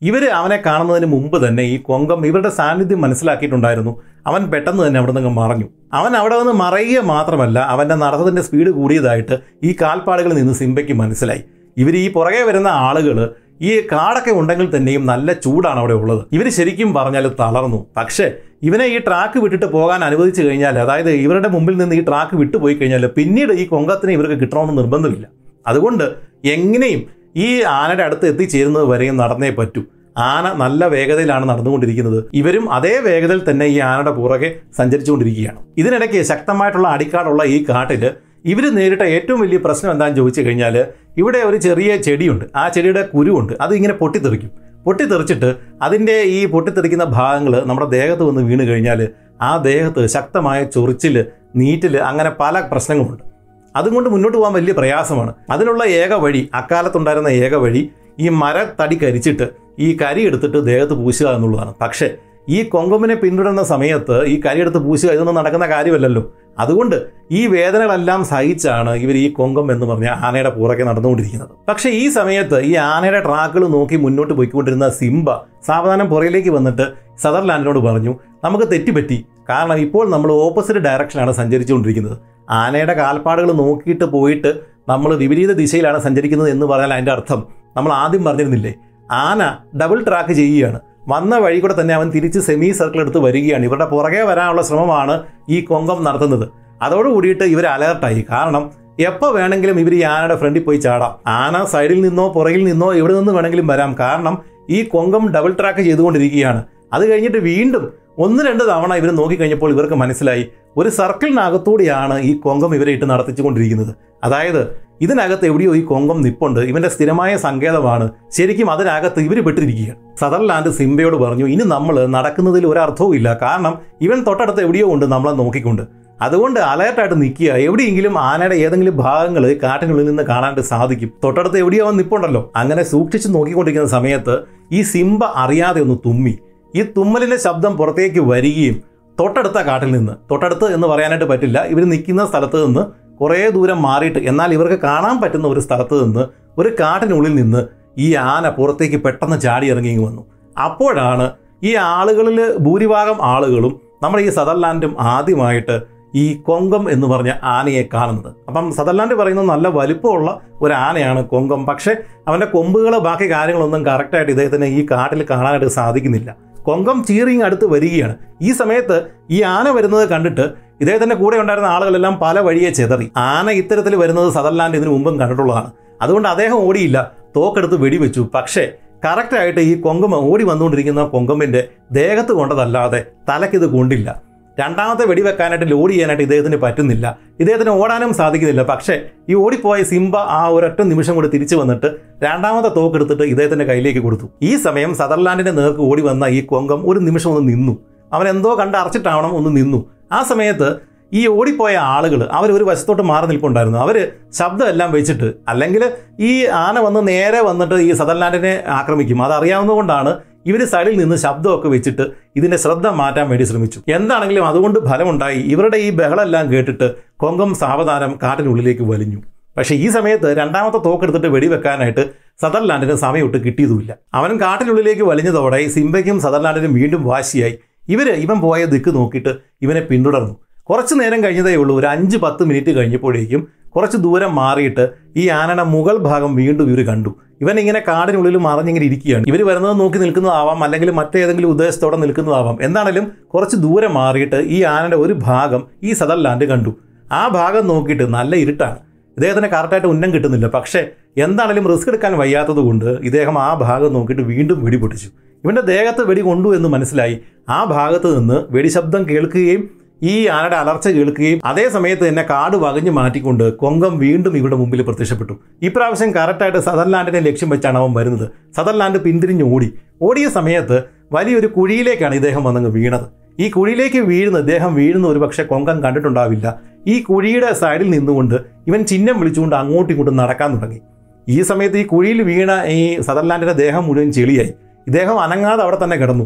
ഇവർ അവനെ കാണുന്നതിന് മുമ്പ് തന്നെ ഈ കൊങ്കം ഇവരുടെ സാന്നിധ്യം മനസ്സിലാക്കിയിട്ടുണ്ടായിരുന്നു. അവൻ പെട്ടെന്ന് തന്നെ അവിടെ നിന്ന് മറഞ്ഞു. അവൻ അവിടെ നിന്ന് മറയുക മാത്രമല്ല, അവൻ്റെ നടത്തത്തിൻ്റെ സ്പീഡ് കൂടിയതായിട്ട് ഈ കാൽപ്പാടുകളിൽ നിന്ന് സിംബയ്ക്ക് മനസ്സിലായി. ഇവർ ഈ പുറകെ വരുന്ന ആളുകൾ ഈ കാടൊക്കെ ഉണ്ടെങ്കിൽ തന്നെയും നല്ല ചൂടാണ് അവിടെ ഉള്ളത്. ഇവർ ശരിക്കും പറഞ്ഞാൽ തളർന്നു. പക്ഷേ ഇവനെ ഈ ട്രാക്ക് വിട്ടിട്ട് പോകാൻ അനുവദിച്ചു കഴിഞ്ഞാൽ, അതായത് ഇവരുടെ മുമ്പിൽ നിന്ന് ഈ ട്രാക്ക് വിട്ടുപോയി കഴിഞ്ഞാൽ പിന്നീട് ഈ കൊങ്കത്തിനെ ഇവർക്ക് കിട്ടണമെന്ന് നിർബന്ധമില്ല. അതുകൊണ്ട് എങ്ങനെയും ഈ ആനയുടെ അടുത്ത് എത്തിച്ചേരുന്നത് വരെയും നടന്നേ പറ്റൂ. ആന നല്ല വേഗതയിലാണ് നടന്നുകൊണ്ടിരിക്കുന്നത്. ഇവരും അതേ വേഗതയിൽ തന്നെ ഈ ആനയുടെ പുറകെ സഞ്ചരിച്ചുകൊണ്ടിരിക്കുകയാണ്. ഇതിനിടയ്ക്ക് ശക്തമായിട്ടുള്ള അടിക്കാടുള്ള ഈ കാട്ടിൽ ഇവർ നേരിട്ട ഏറ്റവും വലിയ പ്രശ്നം എന്താണെന്ന് ചോദിച്ചു കഴിഞ്ഞാൽ, ഇവിടെ ഒരു ചെറിയ ചെടിയുണ്ട്. ആ ചെടിയുടെ കുരുവുണ്ട്. അത് ഇങ്ങനെ പൊട്ടിത്തെറിക്കും. പൊട്ടിത്തെറിച്ചിട്ട് അതിൻ്റെ ഈ പൊട്ടിത്തെറിക്കുന്ന ഭാഗങ്ങൾ നമ്മുടെ ദേഹത്ത് വന്ന് വീണ് കഴിഞ്ഞാൽ ആ ദേഹത്ത് ശക്തമായ ചൊറിച്ചിൽ, നീറ്റിൽ, അങ്ങനെ പല പ്രശ്നങ്ങളുണ്ട്. അതുകൊണ്ട് മുന്നോട്ട് പോകാൻ വലിയ പ്രയാസമാണ്. അതിനുള്ള ഏക വഴി, അക്കാലത്തുണ്ടായിരുന്ന ഏക വഴി ഈ മരത്തടി കരിച്ചിട്ട് ഈ കരി എടുത്തിട്ട് ദേഹത്ത് പൂശുക എന്നുള്ളതാണ്. പക്ഷേ ഈ കൊങ്കമ്മിനെ പിന്തുടരുന്ന സമയത്ത് ഈ കരി എടുത്ത് പൂശുക ഇതൊന്നും നടക്കുന്ന കാര്യമല്ലല്ലോ. അതുകൊണ്ട് ഈ വേദനകളെല്ലാം സഹിച്ചാണ് ഇവർ ഈ കൊങ്കം എന്ന് പറഞ്ഞ ആനയുടെ പുറകെ നടന്നുകൊണ്ടിരിക്കുന്നത്. പക്ഷേ ഈ സമയത്ത് ഈ ആനയുടെ ട്രാക്കുകൾ നോക്കി മുന്നോട്ട് പോയിക്കൊണ്ടിരുന്ന സിംബ സാവധാനം പുറയിലേക്ക് വന്നിട്ട് സദർലാൻഡിനോട് പറഞ്ഞു, നമുക്ക് തെറ്റുപറ്റി. കാരണം ഇപ്പോൾ നമ്മൾ ഓപ്പോസിറ്റ് ഡയറക്ഷനാണ് സഞ്ചരിച്ചുകൊണ്ടിരിക്കുന്നത്. ആനയുടെ കാൽപ്പാടുകൾ നോക്കിയിട്ട് പോയിട്ട് നമ്മൾ വിപരീത ദിശയിലാണ് സഞ്ചരിക്കുന്നത് എന്ന് പറഞ്ഞാൽ അതിൻ്റെ അർത്ഥം നമ്മൾ ആദ്യം പറഞ്ഞിരുന്നില്ലേ, ആന ഡബിൾ ട്രാക്ക് ചെയ്യുകയാണ്. വന്ന വഴി കൂടെ തന്നെ അവൻ തിരിച്ച് സെമി സർക്കിൾ എടുത്ത് വരികയാണ്. ഇവരുടെ പുറകെ വരാനുള്ള ശ്രമമാണ് ഈ കൊങ്കം നടത്തുന്നത്. അതോടുകൂടിയിട്ട് ഇവർ അലേർട്ടായി. കാരണം എപ്പോൾ വേണമെങ്കിലും ഇവർ ഈ ആനയുടെ ഫ്രണ്ടിൽ പോയി ചാടാം. ആന സൈഡിൽ നിന്നോ പുറകിൽ നിന്നോ എവിടെ നിന്ന് വേണമെങ്കിലും വരാം. കാരണം ഈ കൊങ്കം ഡബിൾ ട്രാക്ക് ചെയ്തുകൊണ്ടിരിക്കുകയാണ്. അത് കഴിഞ്ഞിട്ട് വീണ്ടും ഒന്ന് രണ്ട് തവണ ഇവർ നോക്കിക്കഴിഞ്ഞപ്പോൾ ഇവർക്ക് മനസ്സിലായി, ഒരു സർക്കിളിനകത്തൂടെയാണ് ഈ കൊങ്കം ഇവരെ ഇട്ട് നടത്തിച്ചുകൊണ്ടിരിക്കുന്നത്. അതായത് ഇതിനകത്ത് എവിടെയോ ഈ കൊങ്കം നിപ്പുണ്ട്. ഇവന്റെ സ്ഥിരമായ സങ്കേതമാണ്. ശരിക്കും അതിനകത്ത് ഇവർ പെട്ടിരിക്കുകയാണ്. സദർലാൻഡ് സിംബയോട് പറഞ്ഞു, ഇനി നമ്മൾ നടക്കുന്നതിൽ ഒരർത്ഥവും ഇല്ല. കാരണം ഇവൻ തൊട്ടടുത്ത് എവിടെയോ ഉണ്ട് നമ്മളെ നോക്കിക്കൊണ്ട്. അതുകൊണ്ട് അലേർട്ടായിട്ട് നിൽക്കുക. എവിടെയെങ്കിലും ആനയുടെ ഏതെങ്കിലും ഭാഗങ്ങൾ കാട്ടിനുള്ളിൽ നിന്ന് കാണാനായിട്ട് സാധിക്കും. തൊട്ടടുത്ത് എവിടെയോ അവൻ നിപ്പുണ്ടല്ലോ. അങ്ങനെ സൂക്ഷിച്ച് നോക്കിക്കൊണ്ടിരിക്കുന്ന സമയത്ത് ഈ സിംബ അറിയാതെ ഒന്ന് തുമ്മി. ഈ തുമ്മലിൻ്റെ ശബ്ദം പുറത്തേക്ക് വരികയും തൊട്ടടുത്ത കാട്ടിൽ നിന്ന്, തൊട്ടടുത്ത് എന്ന് പറയാനായിട്ട് പറ്റില്ല, ഇവർ നിൽക്കുന്ന സ്ഥലത്ത് നിന്ന് കുറേ ദൂരം മാറിയിട്ട് എന്നാൽ ഇവർക്ക് കാണാൻ പറ്റുന്ന ഒരു സ്ഥലത്ത് നിന്ന്, ഒരു കാട്ടിനുള്ളിൽ നിന്ന് ഈ ആന പുറത്തേക്ക് പെട്ടെന്ന് ചാടി ഇറങ്ങി വന്നു. അപ്പോഴാണ് ഈ ആളുകളിൽ ഭൂരിഭാഗം ആളുകളും നമ്മുടെ ഈ സദർലാൻഡും ആദ്യമായിട്ട് ഈ കൊങ്കം എന്ന് പറഞ്ഞ ആനയെ കാണുന്നത്. അപ്പം സദർലാൻഡ് പറയുന്നത് നല്ല വലിപ്പമുള്ള ഒരു ആനയാണ് കൊങ്കം. പക്ഷേ അവൻ്റെ കൊമ്പുകൾ ബാക്കി കാര്യങ്ങളൊന്നും കറക്റ്റായിട്ട് ഇദ്ദേഹത്തിന് ഈ കാട്ടിൽ കാണാനായിട്ട് സാധിക്കുന്നില്ല. കൊങ്കം ചീറിങ് അടുത്ത് വരികയാണ്. ഈ സമയത്ത് ഈ ആന വരുന്നത് കണ്ടിട്ട് ഇദ്ദേഹത്തിൻ്റെ കൂടെ ഉണ്ടായിരുന്ന ആളുകളെല്ലാം പല വഴിയെ ചെതറി. ആന ഇത്തരത്തിൽ വരുന്നത് സദർലാൻഡ് ഇതിനു മുമ്പും കണ്ടിട്ടുള്ളതാണ്. അതുകൊണ്ട് അദ്ദേഹം ഓടിയില്ല, തോക്കെടുത്ത് വെടിവെച്ചു. പക്ഷേ കറക്റ്റായിട്ട് ഈ കൊങ്കം ഓടി വന്നുകൊണ്ടിരിക്കുന്ന കൊങ്കമ്മിൻ്റെ ദേഹത്ത് കൊണ്ടതല്ലാതെ തലയ്ക്കിത് കൊണ്ടില്ല. രണ്ടാമത്തെ വെടിവെക്കാനായിട്ട് ലോഡ് ചെയ്യാനായിട്ട് ഇദ്ദേഹത്തിന് പറ്റുന്നില്ല. ഇദ്ദേഹത്തിന് ഓടാനും സാധിക്കുന്നില്ല. പക്ഷേ ഈ ഓടിപ്പോയ സിംബ ആ ഒരൊറ്റ നിമിഷം കൂടി തിരിച്ചു വന്നിട്ട് രണ്ടാമത്തെ തോക്കെടുത്തിട്ട് ഇദ്ദേഹത്തിൻ്റെ കയ്യിലേക്ക് കൊടുത്തു. ഈ സമയം സദർലാൻഡിൻ്റെ നേർക്ക് ഓടി വന്ന ഈ കൊങ്കം ഒരു നിമിഷം ഒന്ന് നിന്നു. അവൻ എന്തോ കണ്ട് അറച്ചിട്ടാവണം ഒന്ന് നിന്നു. ആ സമയത്ത് ഈ ഓടിപ്പോയ ആളുകൾ അവർ ഒരു വശത്തോട്ട് മാറി നിൽപ്പുണ്ടായിരുന്നു. അവർ ശബ്ദമെല്ലാം വെച്ചിട്ട്, അല്ലെങ്കിൽ ഈ ആന വന്ന് നേരെ വന്നിട്ട് ഈ സദർലാൻഡിനെ ആക്രമിക്കും. അതറിയാവുന്നതുകൊണ്ടാണ് ഇവർ സൈഡിൽ നിന്ന് ശബ്ദമൊക്കെ വെച്ചിട്ട് ഇതിൻ്റെ ശ്രദ്ധ മാറ്റാൻ വേണ്ടി ശ്രമിച്ചു. എന്താണെങ്കിലും അതുകൊണ്ട് ഫലമുണ്ടായി. ഇവരുടെ ഈ ബഹളമെല്ലാം കേട്ടിട്ട് കൊങ്കം സാവധാനം കാട്ടിനുള്ളിലേക്ക് വലിഞ്ഞു. പക്ഷേ ഈ സമയത്ത് രണ്ടാമത്തെ തോക്കെടുത്തിട്ട് വെടിവെക്കാനായിട്ട് സദർലാൻഡിന് സമയമൊട്ട് കിട്ടിയതുമില്ല. അവൻ കാട്ടിനുള്ളിലേക്ക് വലിഞ്ഞതോടെ സിംബയ്ക്കും സദർലാൻഡിനും വീണ്ടും വാശിയായി. ഇവർ ഇവൻ പോയ ദിക്ക് നോക്കിയിട്ട് ഇവനെ പിന്തുടർന്നു. കുറച്ച് നേരം കഴിഞ്ഞതേ ഉള്ളൂ. ഒരു അഞ്ച് പത്ത് മിനിറ്റ് കഴിഞ്ഞപ്പോഴേക്കും കുറച്ച് ദൂരം മാറിയിട്ട് ഈ ആനയുടെ മുകൾ ഭാഗം വീണ്ടും ഇവർ കണ്ടു. ഇവൻ ഇങ്ങനെ കാടിനുള്ളിൽ മറിഞ്ഞിങ്ങനെ ഇരിക്കുകയാണ്. ഇവർ വരുന്നത് നോക്കി നിൽക്കുന്നതാവാം, അല്ലെങ്കിൽ മറ്റേതെങ്കിലും ഉദ്ദേശത്തോടെ നിൽക്കുന്നതാവാം. എന്താണെങ്കിലും കുറച്ച് ദൂരം മാറിയിട്ട് ഈ ആനയുടെ ഒരു ഭാഗം ഈ സദർലാൻഡ് കണ്ടു. ആ ഭാഗം നോക്കിയിട്ട് നല്ല ഇരുട്ടാണ്. ഇദ്ദേഹത്തിന് കറക്റ്റായിട്ട് ഉന്നം കിട്ടുന്നില്ല. പക്ഷേ എന്താണെങ്കിലും റിസ്ക് എടുക്കാൻ വയ്യാത്തത് കൊണ്ട് ഇദ്ദേഹം ആ ഭാഗം നോക്കിയിട്ട് വീണ്ടും വെടി പൊട്ടിച്ചു. ഇവൻ്റെ ദേഹത്ത് വെടി കൊണ്ടു എന്ന് മനസ്സിലായി. ആ ഭാഗത്ത് നിന്ന് വെടിശബ്ദം കേൾക്കുകയും ഈ ആനയുടെ അലർച്ച കേൾക്കുകയും അതേ സമയത്ത് തന്നെ കാട് വകഞ്ഞു മാറ്റിക്കൊണ്ട് കൊങ്കം വീണ്ടും ഇവിടെ മുമ്പിൽ പ്രത്യക്ഷപ്പെട്ടു. ഇപ്രാവശ്യം കറക്റ്റായിട്ട് സദർലാൻഡിനെ ലക്ഷ്യം വെച്ചാണ് അവൻ വരുന്നത്. സദർലാൻഡ് പിന്തിരിഞ്ഞ് ഓടി. ഓടിയ സമയത്ത് വലിയൊരു കുഴിയിലേക്കാണ് ഇദ്ദേഹം വന്നങ്ങ് വീണത്. ഈ കുഴിയിലേക്ക് വീഴുന്ന ഇദ്ദേഹം വീഴുന്ന ഒരു പക്ഷേ കൊങ്കം കണ്ടിട്ടുണ്ടാവില്ല. ഈ കുഴിയുടെ സൈഡിൽ നിന്നുകൊണ്ട് ഇവൻ ചിഹ്നം വിളിച്ചുകൊണ്ട് അങ്ങോട്ടും ഇങ്ങോട്ടും നടക്കാൻ തുടങ്ങി. ഈ സമയത്ത് ഈ കുഴിയിൽ വീണ ഈ സദർലാൻഡിൻ്റെ ദേഹം മുഴുവൻ ചെളിയായി. ഇദ്ദേഹം അനങ്ങാതെ അവിടെ തന്നെ കിടന്നു.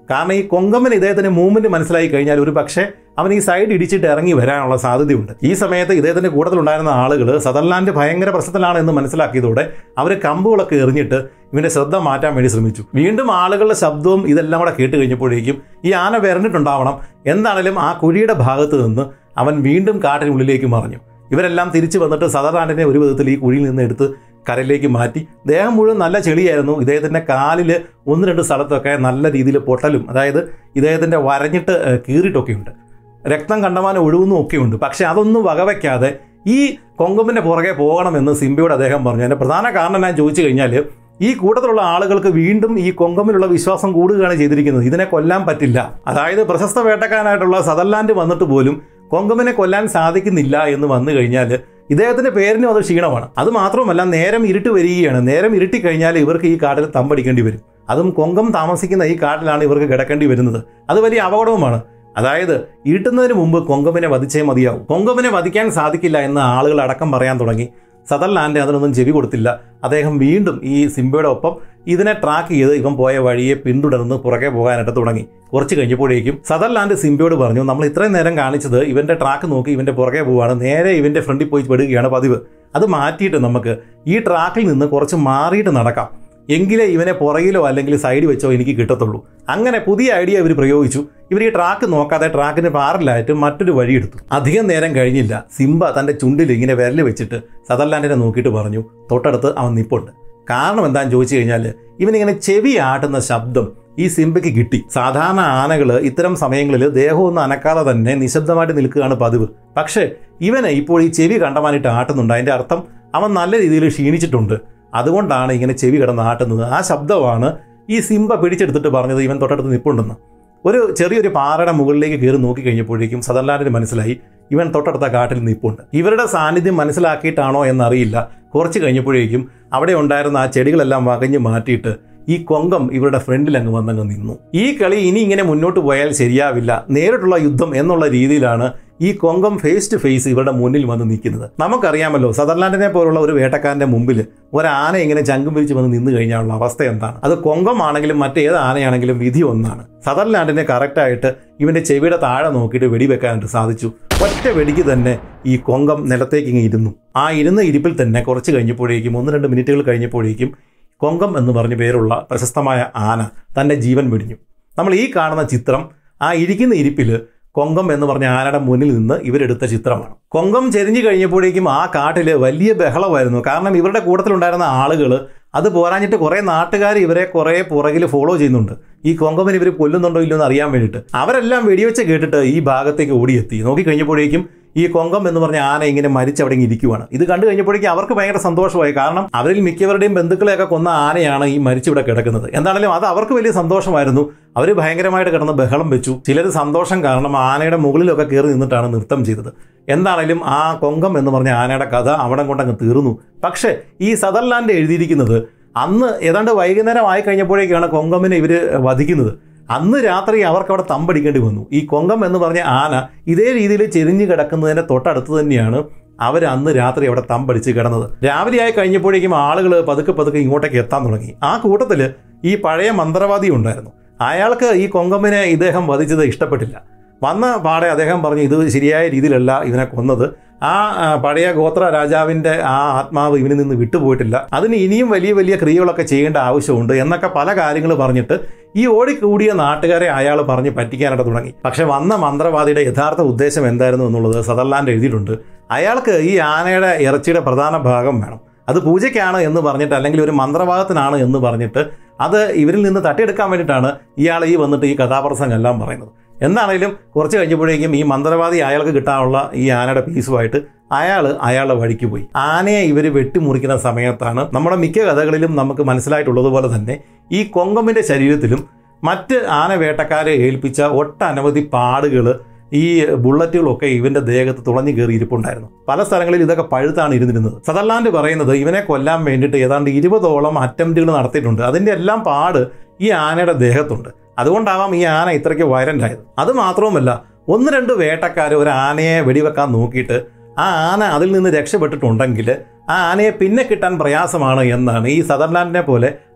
കാരണം ഈ കൊങ്കമ്മന് ഇദ്ദേഹത്തിന് മൂവ്മെന്റ് മനസ്സിലായി കഴിഞ്ഞാൽ ഒരു പക്ഷേ അവൻ ഈ സൈഡ് ഇടിച്ചിട്ട് ഇറങ്ങി വരാനുള്ള സാധ്യതയുണ്ട്. ഈ സമയത്ത് ഇദ്ദേഹത്തിന്റെ കൂട്ടത്തിലുണ്ടായിരുന്ന ആളുകൾ സദർലാൻഡ് ഭയങ്കര പ്രശ്നത്തിലാണ് എന്ന് മനസ്സിലാക്കിയതോടെ അവർ കമ്പുകളൊക്കെ എറിഞ്ഞിട്ട് ഇവന്റെ ശ്രദ്ധ മാറ്റാൻ വേണ്ടി ശ്രമിച്ചു. വീണ്ടും ആളുകളുടെ ശബ്ദവും ഇതെല്ലാം കൂടെ കേട്ട് കഴിഞ്ഞപ്പോഴേക്കും ഈ ആന വരണ്ടിട്ടുണ്ടാവണം. എന്താണേലും ആ കുഴിയുടെ ഭാഗത്ത് നിന്ന് അവൻ വീണ്ടും കാട്ടിനുള്ളിലേക്ക് മറഞ്ഞു. ഇവരെല്ലാം തിരിച്ചു വന്നിട്ട് സദർലാൻഡിനെ ഒരു വിധത്തിൽ ഈ കുഴിയിൽ നിന്ന് എടുത്ത് കരയിലേക്ക് മാറ്റി. ദേഹം മുഴുവൻ നല്ല ചെളിയായിരുന്നു. ഇദ്ദേഹത്തിൻ്റെ കാലിൽ ഒന്ന് രണ്ട് സ്ഥലത്തൊക്കെ നല്ല രീതിയിൽ പൊട്ടലും, അതായത് ഇദ്ദേഹത്തിൻ്റെ വരഞ്ഞിട്ട് കീറിയിട്ടൊക്കെ ഉണ്ട്. രക്തം കണ്ടമാനം ഒഴുകുന്നും ഒക്കെ ഉണ്ട്. പക്ഷേ അതൊന്നും വകവയ്ക്കാതെ ഈ കൊങ്കമ്മിൻ്റെ പുറകെ പോകണമെന്ന് സിംബയോട് അദ്ദേഹം പറഞ്ഞു. അതിൻ്റെ പ്രധാന കാരണം ഞാൻ ചോദിച്ചു കഴിഞ്ഞാൽ ഈ കൂട്ടത്തിലുള്ള ആളുകൾക്ക് വീണ്ടും ഈ കൊങ്കമ്മിലുള്ള വിശ്വാസം കൂടുകയാണ് ചെയ്തിരിക്കുന്നത്. ഇതിനെ കൊല്ലാൻ പറ്റില്ല. അതായത് പ്രശസ്ത വേട്ടക്കാരനായിട്ടുള്ള സദർലാൻഡ് വന്നിട്ട് പോലും കൊങ്കമ്മിനെ കൊല്ലാൻ സാധിക്കുന്നില്ല എന്ന് വന്നു കഴിഞ്ഞാൽ ഇദ്ദേഹത്തിൻ്റെ പേരിനും അത് ക്ഷീണമാണ്. അത് മാത്രമല്ല, നേരം ഇരുട്ട് വരികയാണ്. നേരം ഇരുട്ടി കഴിഞ്ഞാൽ ഇവർക്ക് ഈ കാട്ടിൽ തമ്പടിക്കേണ്ടി വരും. അതും കൊങ്കം താമസിക്കുന്ന ഈ കാട്ടിലാണ് ഇവർക്ക് കിടക്കേണ്ടി വരുന്നത്. അത് വലിയ അപകടവുമാണ്. അതായത് ഇരുട്ടുന്നതിന് മുമ്പ് കൊങ്കമ്മിനെ വധിച്ചേ മതിയാവും. കൊങ്കമ്മിനെ വധിക്കാൻ സാധിക്കില്ല എന്ന് ആളുകൾ അടക്കം പറയാൻ തുടങ്ങി. സദർലാൻഡ് അതിനൊന്നും ചെവി കൊടുത്തില്ല. അദ്ദേഹം വീണ്ടും ഈ സിംബയുടെ ഒപ്പം ഇതിനെ ട്രാക്ക് ചെയ്ത് ഇവൻ പോയ വഴിയെ പിന്തുടർന്ന് പുറകെ പോകാനായിട്ട് തുടങ്ങി. കുറച്ച് കഴിഞ്ഞപ്പോഴേക്കും സദർലാൻഡ് സിംബയോട് പറഞ്ഞു, നമ്മൾ ഇത്രയും നേരം കാണിച്ചത് ഇവന്റെ ട്രാക്ക് നോക്കി ഇവന്റെ പുറകെ പോവാണ്, നേരെ ഇവന്റെ ഫ്രണ്ടിൽ പോയി പെടുകയാണ് പതിവ്. അത് മാറ്റിയിട്ട് നമുക്ക് ഈ ട്രാക്കിൽ നിന്ന് കുറച്ച് മാറിയിട്ട് നടക്കാം, എങ്കിലേ ഇവനെ പുറകിലോ അല്ലെങ്കിൽ സൈഡിൽ വെച്ചോ എനിക്ക് കിട്ടത്തുള്ളൂ. അങ്ങനെ പുതിയ ഐഡിയ ഇവർ പ്രയോഗിച്ചു. ഇവർ ഈ ട്രാക്ക് നോക്കാതെ ട്രാക്കിന് പാറിലായിട്ട് മറ്റൊരു വഴിയെടുത്തു. അധികം നേരം കഴിഞ്ഞില്ല, സിംബ തൻ്റെ ചുണ്ടിൽ ഇങ്ങനെ വിരൽ വെച്ചിട്ട് സദർലാൻഡിനെ നോക്കിയിട്ട് പറഞ്ഞു, തൊട്ടടുത്ത് അവൻ നിപ്പുണ്ട്. കാരണം എന്താണെന്ന് ചോദിച്ചു കഴിഞ്ഞാൽ ഇവനിങ്ങനെ ചെവി ആട്ടുന്ന ശബ്ദം ഈ സിംബയ്ക്ക് കിട്ടി. സാധാരണ ആനകൾ ഇത്തരം സമയങ്ങളിൽ ദേഹമൊന്നും അനക്കാതെ തന്നെ നിശബ്ദമായിട്ട് നിൽക്കുകയാണ് പതിവ്. പക്ഷേ ഇവന് ഇപ്പോൾ ഈ ചെവി കണ്ടമാനായിട്ട് ആട്ടുന്നുണ്ട്. അതിൻ്റെ അർത്ഥം അവൻ നല്ല രീതിയിൽ ക്ഷീണിച്ചിട്ടുണ്ട്. അതുകൊണ്ടാണ് ഇങ്ങനെ ചെവി കിടന്ന് ആട്ടുന്നത്. ആ ശബ്ദമാണ് ഈ സിംബ പിടിച്ചെടുത്തിട്ട് പറഞ്ഞത് ഇവൻ തൊട്ടടുത്ത് നിപ്പുണ്ടെന്ന്. ഒരു ചെറിയൊരു പാറയുടെ മുകളിലേക്ക് കയറി നോക്കി കഴിഞ്ഞപ്പോഴേക്കും സദർലാൻഡിന് മനസ്സിലായി ഇവൻ തൊട്ടടുത്ത കാട്ടിൽ നിപ്പുണ്ട്. ഇവരുടെ സാന്നിധ്യം മനസ്സിലാക്കിയിട്ടാണോ എന്നറിയില്ല. കുറച്ച് കഴിഞ്ഞപ്പോഴേക്കും അവിടെ ഉണ്ടായിരുന്ന ആ ചെടികളെല്ലാം വകഞ്ഞ് മാറ്റിയിട്ട് ഈ കൊങ്കം ഇവരുടെ ഫ്രണ്ടിൽ അങ്ങ് വന്നങ്ങ് നിന്നു. ഈ കളി ഇനി ഇങ്ങനെ മുന്നോട്ട് പോയാൽ ശരിയാവില്ല, നേരിട്ടുള്ള യുദ്ധം എന്നുള്ള രീതിയിലാണ് ഈ കൊങ്കം ഫേസ് ടു ഫേസ് ഇവരുടെ മുന്നിൽ വന്ന് നിൽക്കുന്നത്. നമുക്കറിയാമല്ലോ സദർലാൻഡിനെ പോലുള്ള ഒരു വേട്ടക്കാരൻ്റെ മുമ്പിൽ ഒരാന ഇങ്ങനെ ചങ്കും പിരിച്ച് വന്ന് നിന്ന് കഴിഞ്ഞാലുള്ള അവസ്ഥ എന്താണ്. അത് കൊങ്കം ആണെങ്കിലും മറ്റേത് ആനയാണെങ്കിലും വിധി ഒന്നാണ്. സദർലാൻഡിനെ കറക്റ്റായിട്ട് ഇവൻ്റെ ചെവിയുടെ താഴെ നോക്കിയിട്ട് വെടിവെക്കാനായിട്ട് സാധിച്ചു. ഒറ്റ വെടിക്ക് തന്നെ ഈ കൊങ്കം നിലത്തേക്ക് ഇങ്ങനെ ഇരുന്നു. ആ ഇരുന്ന ഇരിപ്പിൽ തന്നെ കുറച്ച് കഴിഞ്ഞപ്പോഴേക്കും ഒന്ന് രണ്ട് മിനിറ്റുകൾ കഴിഞ്ഞപ്പോഴേക്കും കൊങ്കം എന്ന് പറഞ്ഞ പേരുള്ള പ്രശസ്തമായ ആന തൻ്റെ ജീവൻ വെടിഞ്ഞു. നമ്മൾ ഈ കാണുന്ന ചിത്രം ആ ഇരിക്കുന്ന ഇരിപ്പിൽ കൊങ്കം എന്ന് പറഞ്ഞ ആനയുടെ മുന്നിൽ നിന്ന് ഇവരെടുത്ത ചിത്രമാണ്. കൊങ്കം ചെരിഞ്ഞു കഴിഞ്ഞപ്പോഴേക്കും ആ കാട്ടിൽ വലിയ ബഹളമായിരുന്നു. കാരണം ഇവരുടെ കൂട്ടത്തിലുണ്ടായിരുന്ന ആളുകൾ അത് പോരാഞ്ഞിട്ട് കുറേ നാട്ടുകാർ ഇവരെ കുറേ പുറകിൽ ഫോളോ ചെയ്യുന്നുണ്ട്. ഈ കൊങ്കമിന് ഇവർ കൊല്ലുന്നുണ്ടോ ഇല്ലയോ എന്ന് അറിയാൻ വേണ്ടിയിട്ട് അവരെല്ലാം വെടിവെച്ച് കേട്ടിട്ട് ഈ ഭാഗത്തേക്ക് ഓടിയെത്തി. നോക്കിക്കഴിഞ്ഞപ്പോഴേക്കും ഈ കൊങ്കം എന്ന് പറഞ്ഞ ആന ഇങ്ങനെ മരിച്ചവിടെ ഇരിക്കുവാണ്. ഇത് കണ്ടു കഴിഞ്ഞപ്പോഴേക്കും അവർക്ക് ഭയങ്കര സന്തോഷമായി. കാരണം അവരിൽ മിക്കവരുടെയും ബന്ധുക്കളെയൊക്കെ കൊന്ന ആനയാണ് ഈ മരിച്ചിവിടെ കിടക്കുന്നത്. എന്താണെങ്കിലും അത് അവർക്ക് വലിയ സന്തോഷമായിരുന്നു. അവർ ഭയങ്കരമായിട്ട് കിടന്ന് ബഹളം വെച്ചു. ചിലർ സന്തോഷം കാരണം ആനയുടെ മുകളിലൊക്കെ കയറി നിന്നിട്ടാണ് നൃത്തം ചെയ്തത്. എന്താണെങ്കിലും ആ കൊങ്കം എന്ന് പറഞ്ഞ ആനയുടെ കഥ അവിടെ കൊണ്ടങ്ങ് തീർന്നു. പക്ഷേ ഈ സദർലാൻഡ് എഴുതിയിരിക്കുന്നത് അന്ന് ഏതാണ്ട് വൈകുന്നേരം ആയി കഴിഞ്ഞപ്പോഴേക്കാണ് കൊങ്കമിനെ ഇവർ വധിക്കുന്നത്. അന്ന് രാത്രി അവർക്ക് അവിടെ തമ്പടിക്കേണ്ടി വന്നു. ഈ കൊങ്കം എന്ന് പറഞ്ഞ ആന ഇതേ രീതിയിൽ ചെരിഞ്ഞു കിടക്കുന്നതിൻ്റെ തൊട്ടടുത്ത് തന്നെയാണ് അവർ അന്ന് രാത്രി അവിടെ തമ്പടിച്ച് കിടന്നത്. രാവിലെ ആയി കഴിഞ്ഞപ്പോഴേക്കും ആളുകൾ പതുക്കെ പതുക്കെ ഇങ്ങോട്ടേക്ക് എത്താൻ തുടങ്ങി. ആ കൂട്ടത്തിൽ ഈ പഴയ മന്ത്രവാദി ഉണ്ടായിരുന്നു. അയാൾക്ക് ഈ കൊങ്കമ്മിനെ ഇദ്ദേഹം വധിച്ചത് ഇഷ്ടപ്പെട്ടില്ല. വന്ന പാടെ അദ്ദേഹം പറഞ്ഞു, ഇത് ശരിയായ രീതിയിലല്ല ഇവനെ കൊന്നത്. ആ പഴയ ഗോത്ര രാജാവിൻ്റെ ആ ആത്മാവ് ഇവനിൽ നിന്ന് വിട്ടുപോയിട്ടില്ല. അതിന് ഇനിയും വലിയ വലിയ ക്രിയകളൊക്കെ ചെയ്യേണ്ട ആവശ്യമുണ്ട് എന്നൊക്കെ പല കാര്യങ്ങൾ പറഞ്ഞിട്ട് ഈ ഓടിക്കൂടിയ നാട്ടുകാരെ അയാൾ പറഞ്ഞ് പറ്റിക്കാനായിട്ട് തുടങ്ങി. പക്ഷെ വന്ന മന്ത്രവാദിയുടെ യഥാർത്ഥ ഉദ്ദേശം എന്തായിരുന്നു എന്നുള്ളത് സദർലാൻഡ് എഴുതിയിട്ടുണ്ട്. അയാൾക്ക് ഈ ആനയുടെ ഇറച്ചിയുടെ പ്രധാന ഭാഗം വേണം. അത് പൂജയ്ക്കാണ് എന്ന് പറഞ്ഞിട്ട് അല്ലെങ്കിൽ ഒരു മന്ത്രവാദത്തിനാണ് എന്ന് പറഞ്ഞിട്ട് അത് ഇവരിൽ നിന്ന് തട്ടിയെടുക്കാൻ വേണ്ടിയിട്ടാണ് ഇയാൾ ഈ വന്നിട്ട് ഈ കഥാപ്രസംഗം എല്ലാം പറയുന്നത്. എന്താണെങ്കിലും കുറച്ച് കഴിഞ്ഞപ്പോഴേക്കും ഈ മന്ത്രവാദി അയാൾക്ക് കിട്ടാനുള്ള ഈ ആനയുടെ പീസുമായിട്ട് അയാൾ അയാളുടെ വഴിക്ക് പോയി. ആനയെ ഇവർ വെട്ടിമുറിക്കുന്ന സമയത്താണ് നമ്മുടെ മിക്ക കഥകളിലും നമുക്ക് മനസ്സിലായിട്ടുള്ളതുപോലെ തന്നെ ഈ കൊങ്കമ്മിൻ്റെ ശരീരത്തിലും മറ്റ് ആന വേട്ടക്കാരെ ഏൽപ്പിച്ച ഒട്ടനവധി പാടുകൾ ഈ ബുള്ളറ്റുകളൊക്കെ ഇവൻ്റെ ദേഹത്ത് തുളഞ്ഞു കയറി ഇരിപ്പുണ്ടായിരുന്നു. പല സ്ഥലങ്ങളിൽ ഇതൊക്കെ പഴുത്താണ് ഇരുന്നിരുന്നത്. സദർലാൻഡ് പറയുന്നത് ഇവനെ കൊല്ലാൻ വേണ്ടിയിട്ട് ഏതാണ്ട് ഇരുപതോളം അറ്റംപ്റ്റുകൾ നടത്തിയിട്ടുണ്ട്. അതിൻ്റെ എല്ലാം പാട് ഈ ആനയുടെ ദേഹത്തുണ്ട്. അതുകൊണ്ടാവാം ഈ ആന ഇത്രയ്ക്ക് വയലൻ്റ് ആയത്. അത് മാത്രവുമല്ല, ഒന്ന് രണ്ട് വേട്ടക്കാർ ഒരു ആനയെ വെടിവെക്കാൻ നോക്കിയിട്ട് ആ ആന അതിൽ നിന്ന് രക്ഷപ്പെട്ടിട്ടുണ്ടെങ്കിൽ ആ ആനയെ പിന്നെ കിട്ടാൻ പ്രയാസമാണ് എന്നാണ് ഈ സദർലാൻഡിനെ പോലെ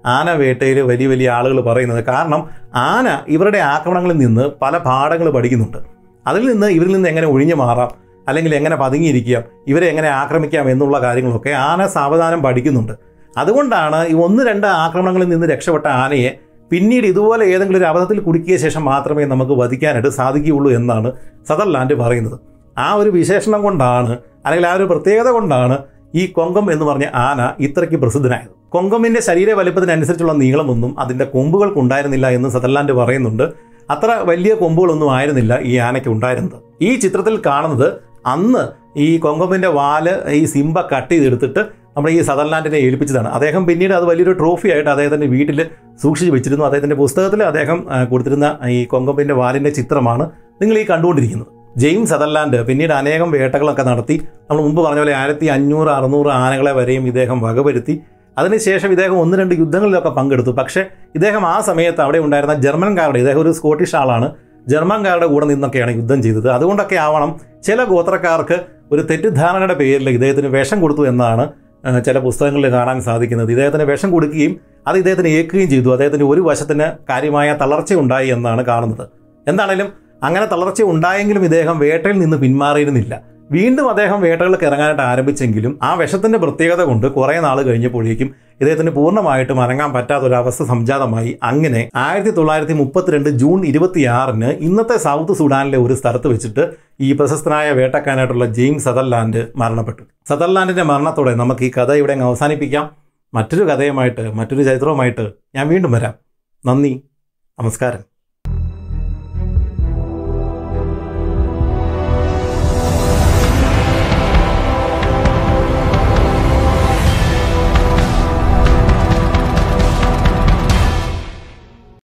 ആന വേട്ടയിൽ വലിയ വലിയ ആളുകൾ പറയുന്നത്. കാരണം ആന ഇവരുടെ ആക്രമണങ്ങളിൽ നിന്ന് പല പാഠങ്ങൾ പഠിക്കുന്നുണ്ട്. അതിൽ നിന്ന് ഇവരിൽ നിന്ന് എങ്ങനെ ഒഴിഞ്ഞു മാറാം, അല്ലെങ്കിൽ എങ്ങനെ പതുങ്ങിയിരിക്കാം, ഇവരെ എങ്ങനെ ആക്രമിക്കാം എന്നുള്ള കാര്യങ്ങളൊക്കെ ആന സാവധാനം പഠിക്കുന്നുണ്ട്. അതുകൊണ്ടാണ് ഈ ഒന്ന് രണ്ട് ആക്രമണങ്ങളിൽ നിന്ന് രക്ഷപ്പെട്ട ആനയെ പിന്നീട് ഇതുപോലെ ഏതെങ്കിലും ഒരു അബദ്ധത്തിൽ കുടുക്കിയ ശേഷം മാത്രമേ നമുക്ക് വധിക്കാനായിട്ട് സാധിക്കുകയുള്ളൂ എന്നാണ് സദർലാൻഡ് പറയുന്നത്. ആ ഒരു വിശേഷണം കൊണ്ടാണ്, അല്ലെങ്കിൽ ആ ഒരു പ്രത്യേകത കൊണ്ടാണ് ഈ കൊങ്കം എന്ന് പറഞ്ഞ ആന ഇത്രയ്ക്ക് പ്രസിദ്ധനായത്. കൊങ്കമിൻ്റെ ശരീര വലുപ്പത്തിനനുസരിച്ചുള്ള നീളമൊന്നും അതിൻ്റെ കൊമ്പുകൾക്കുണ്ടായിരുന്നില്ല എന്ന് സദർലാൻഡ് പറയുന്നുണ്ട്. അത്ര വലിയ കൊമ്പുകളൊന്നും ആയിരുന്നില്ല ഈ ആനയ്ക്ക് ഉണ്ടായിരുന്നത്. ഈ ചിത്രത്തിൽ കാണുന്നത് അന്ന് ഈ കൊങ്കമിൻ്റെ വാല് ഈ സിംബ കട്ട് ചെയ്തെടുത്തിട്ട് നമ്മുടെ ഈ സദർലാൻഡിനെ ഏൽപ്പിച്ചതാണ്. അദ്ദേഹം പിന്നീട് അത് വലിയൊരു ട്രോഫി ആയിട്ട് അദ്ദേഹത്തിൻ്റെ വീട്ടിൽ സൂക്ഷിച്ച് വെച്ചിരുന്നു. അദ്ദേഹത്തിൻ്റെ പുസ്തകത്തിൽ അദ്ദേഹം കൊടുത്തിരുന്ന ഈ കൊങ്കമിൻ്റെ വാലിൻ്റെ ചിത്രമാണ് നിങ്ങൾ ഈ കണ്ടുകൊണ്ടിരിക്കുന്നത്. ജെയിംസ് സദർലാൻഡ് പിന്നീട് അനേകം വേട്ടകളൊക്കെ നടത്തി. നമ്മൾ മുമ്പ് പറഞ്ഞ പോലെ ആയിരത്തി അഞ്ഞൂറ് അറുന്നൂറ് ആനകളെ വരെയും ഇദ്ദേഹം വകവരുത്തി. അതിനുശേഷം ഇദ്ദേഹം ഒന്ന് രണ്ട് യുദ്ധങ്ങളിലൊക്കെ പങ്കെടുത്തു. പക്ഷേ ഇദ്ദേഹം ആ സമയത്ത് അവിടെ ഉണ്ടായിരുന്ന ജർമ്മൻകാരുടെ, ഇദ്ദേഹം ഒരു സ്കോട്ടിഷ് ആളാണ്, ജർമ്മൻകാരുടെ കൂടെ നിന്നൊക്കെയാണ് യുദ്ധം ചെയ്തത്. അതുകൊണ്ടൊക്കെ ആവണം ചില ഗോത്രക്കാർക്ക് ഒരു തെറ്റിദ്ധാരണയുടെ പേരിൽ ഇദ്ദേഹത്തിന് വിഷം കൊടുത്തു എന്നാണ് ചില പുസ്തകങ്ങളിൽ കാണാൻ സാധിക്കുന്നത്. ഇദ്ദേഹത്തിന് വിഷം കൊടുക്കുകയും അത് ഇദ്ദേഹത്തിന് ഏൽക്കുകയും ചെയ്തു. അദ്ദേഹത്തിന് ഒരു വശത്തിന് കാര്യമായ തളർച്ച ഉണ്ടായി എന്നാണ് കാണുന്നത്. എന്താണേലും അങ്ങനെ തളർച്ച ഉണ്ടായെങ്കിലും ഇദ്ദേഹം വേട്ടയിൽ നിന്ന് പിന്മാറിയിരുന്നില്ല. വീണ്ടും അദ്ദേഹം വേട്ടകൾക്ക് ഇറങ്ങാനായിട്ട് ആരംഭിച്ചെങ്കിലും ആ വിഷത്തിൻ്റെ പ്രത്യേകത കൊണ്ട് കുറേ നാൾ കഴിഞ്ഞപ്പോഴേക്കും ഇദ്ദേഹത്തിന് പൂർണ്ണമായിട്ടും അനങ്ങാൻ പറ്റാത്തൊരവസ്ഥ സംജാതമായി. അങ്ങനെ ആയിരത്തി തൊള്ളായിരത്തി മുപ്പത്തിരണ്ട് ജൂൺ ഇരുപത്തിയാറിന് ഇന്നത്തെ സൗത്ത് സുഡാനിലെ ഒരു സ്ഥലത്ത് വെച്ചിട്ട് ഈ പ്രശസ്തനായ വേട്ടക്കാരനായിട്ടുള്ള ജെയിംസ് സദർലാൻഡ് മരണപ്പെട്ടു. സദർലാൻഡിൻ്റെ മരണത്തോടെ നമുക്ക് ഈ കഥ ഇവിടെ അവസാനിപ്പിക്കാം. മറ്റൊരു കഥയുമായിട്ട്, മറ്റൊരു ചരിത്രവുമായിട്ട് ഞാൻ വീണ്ടും വരാം. നന്ദി, നമസ്കാരം.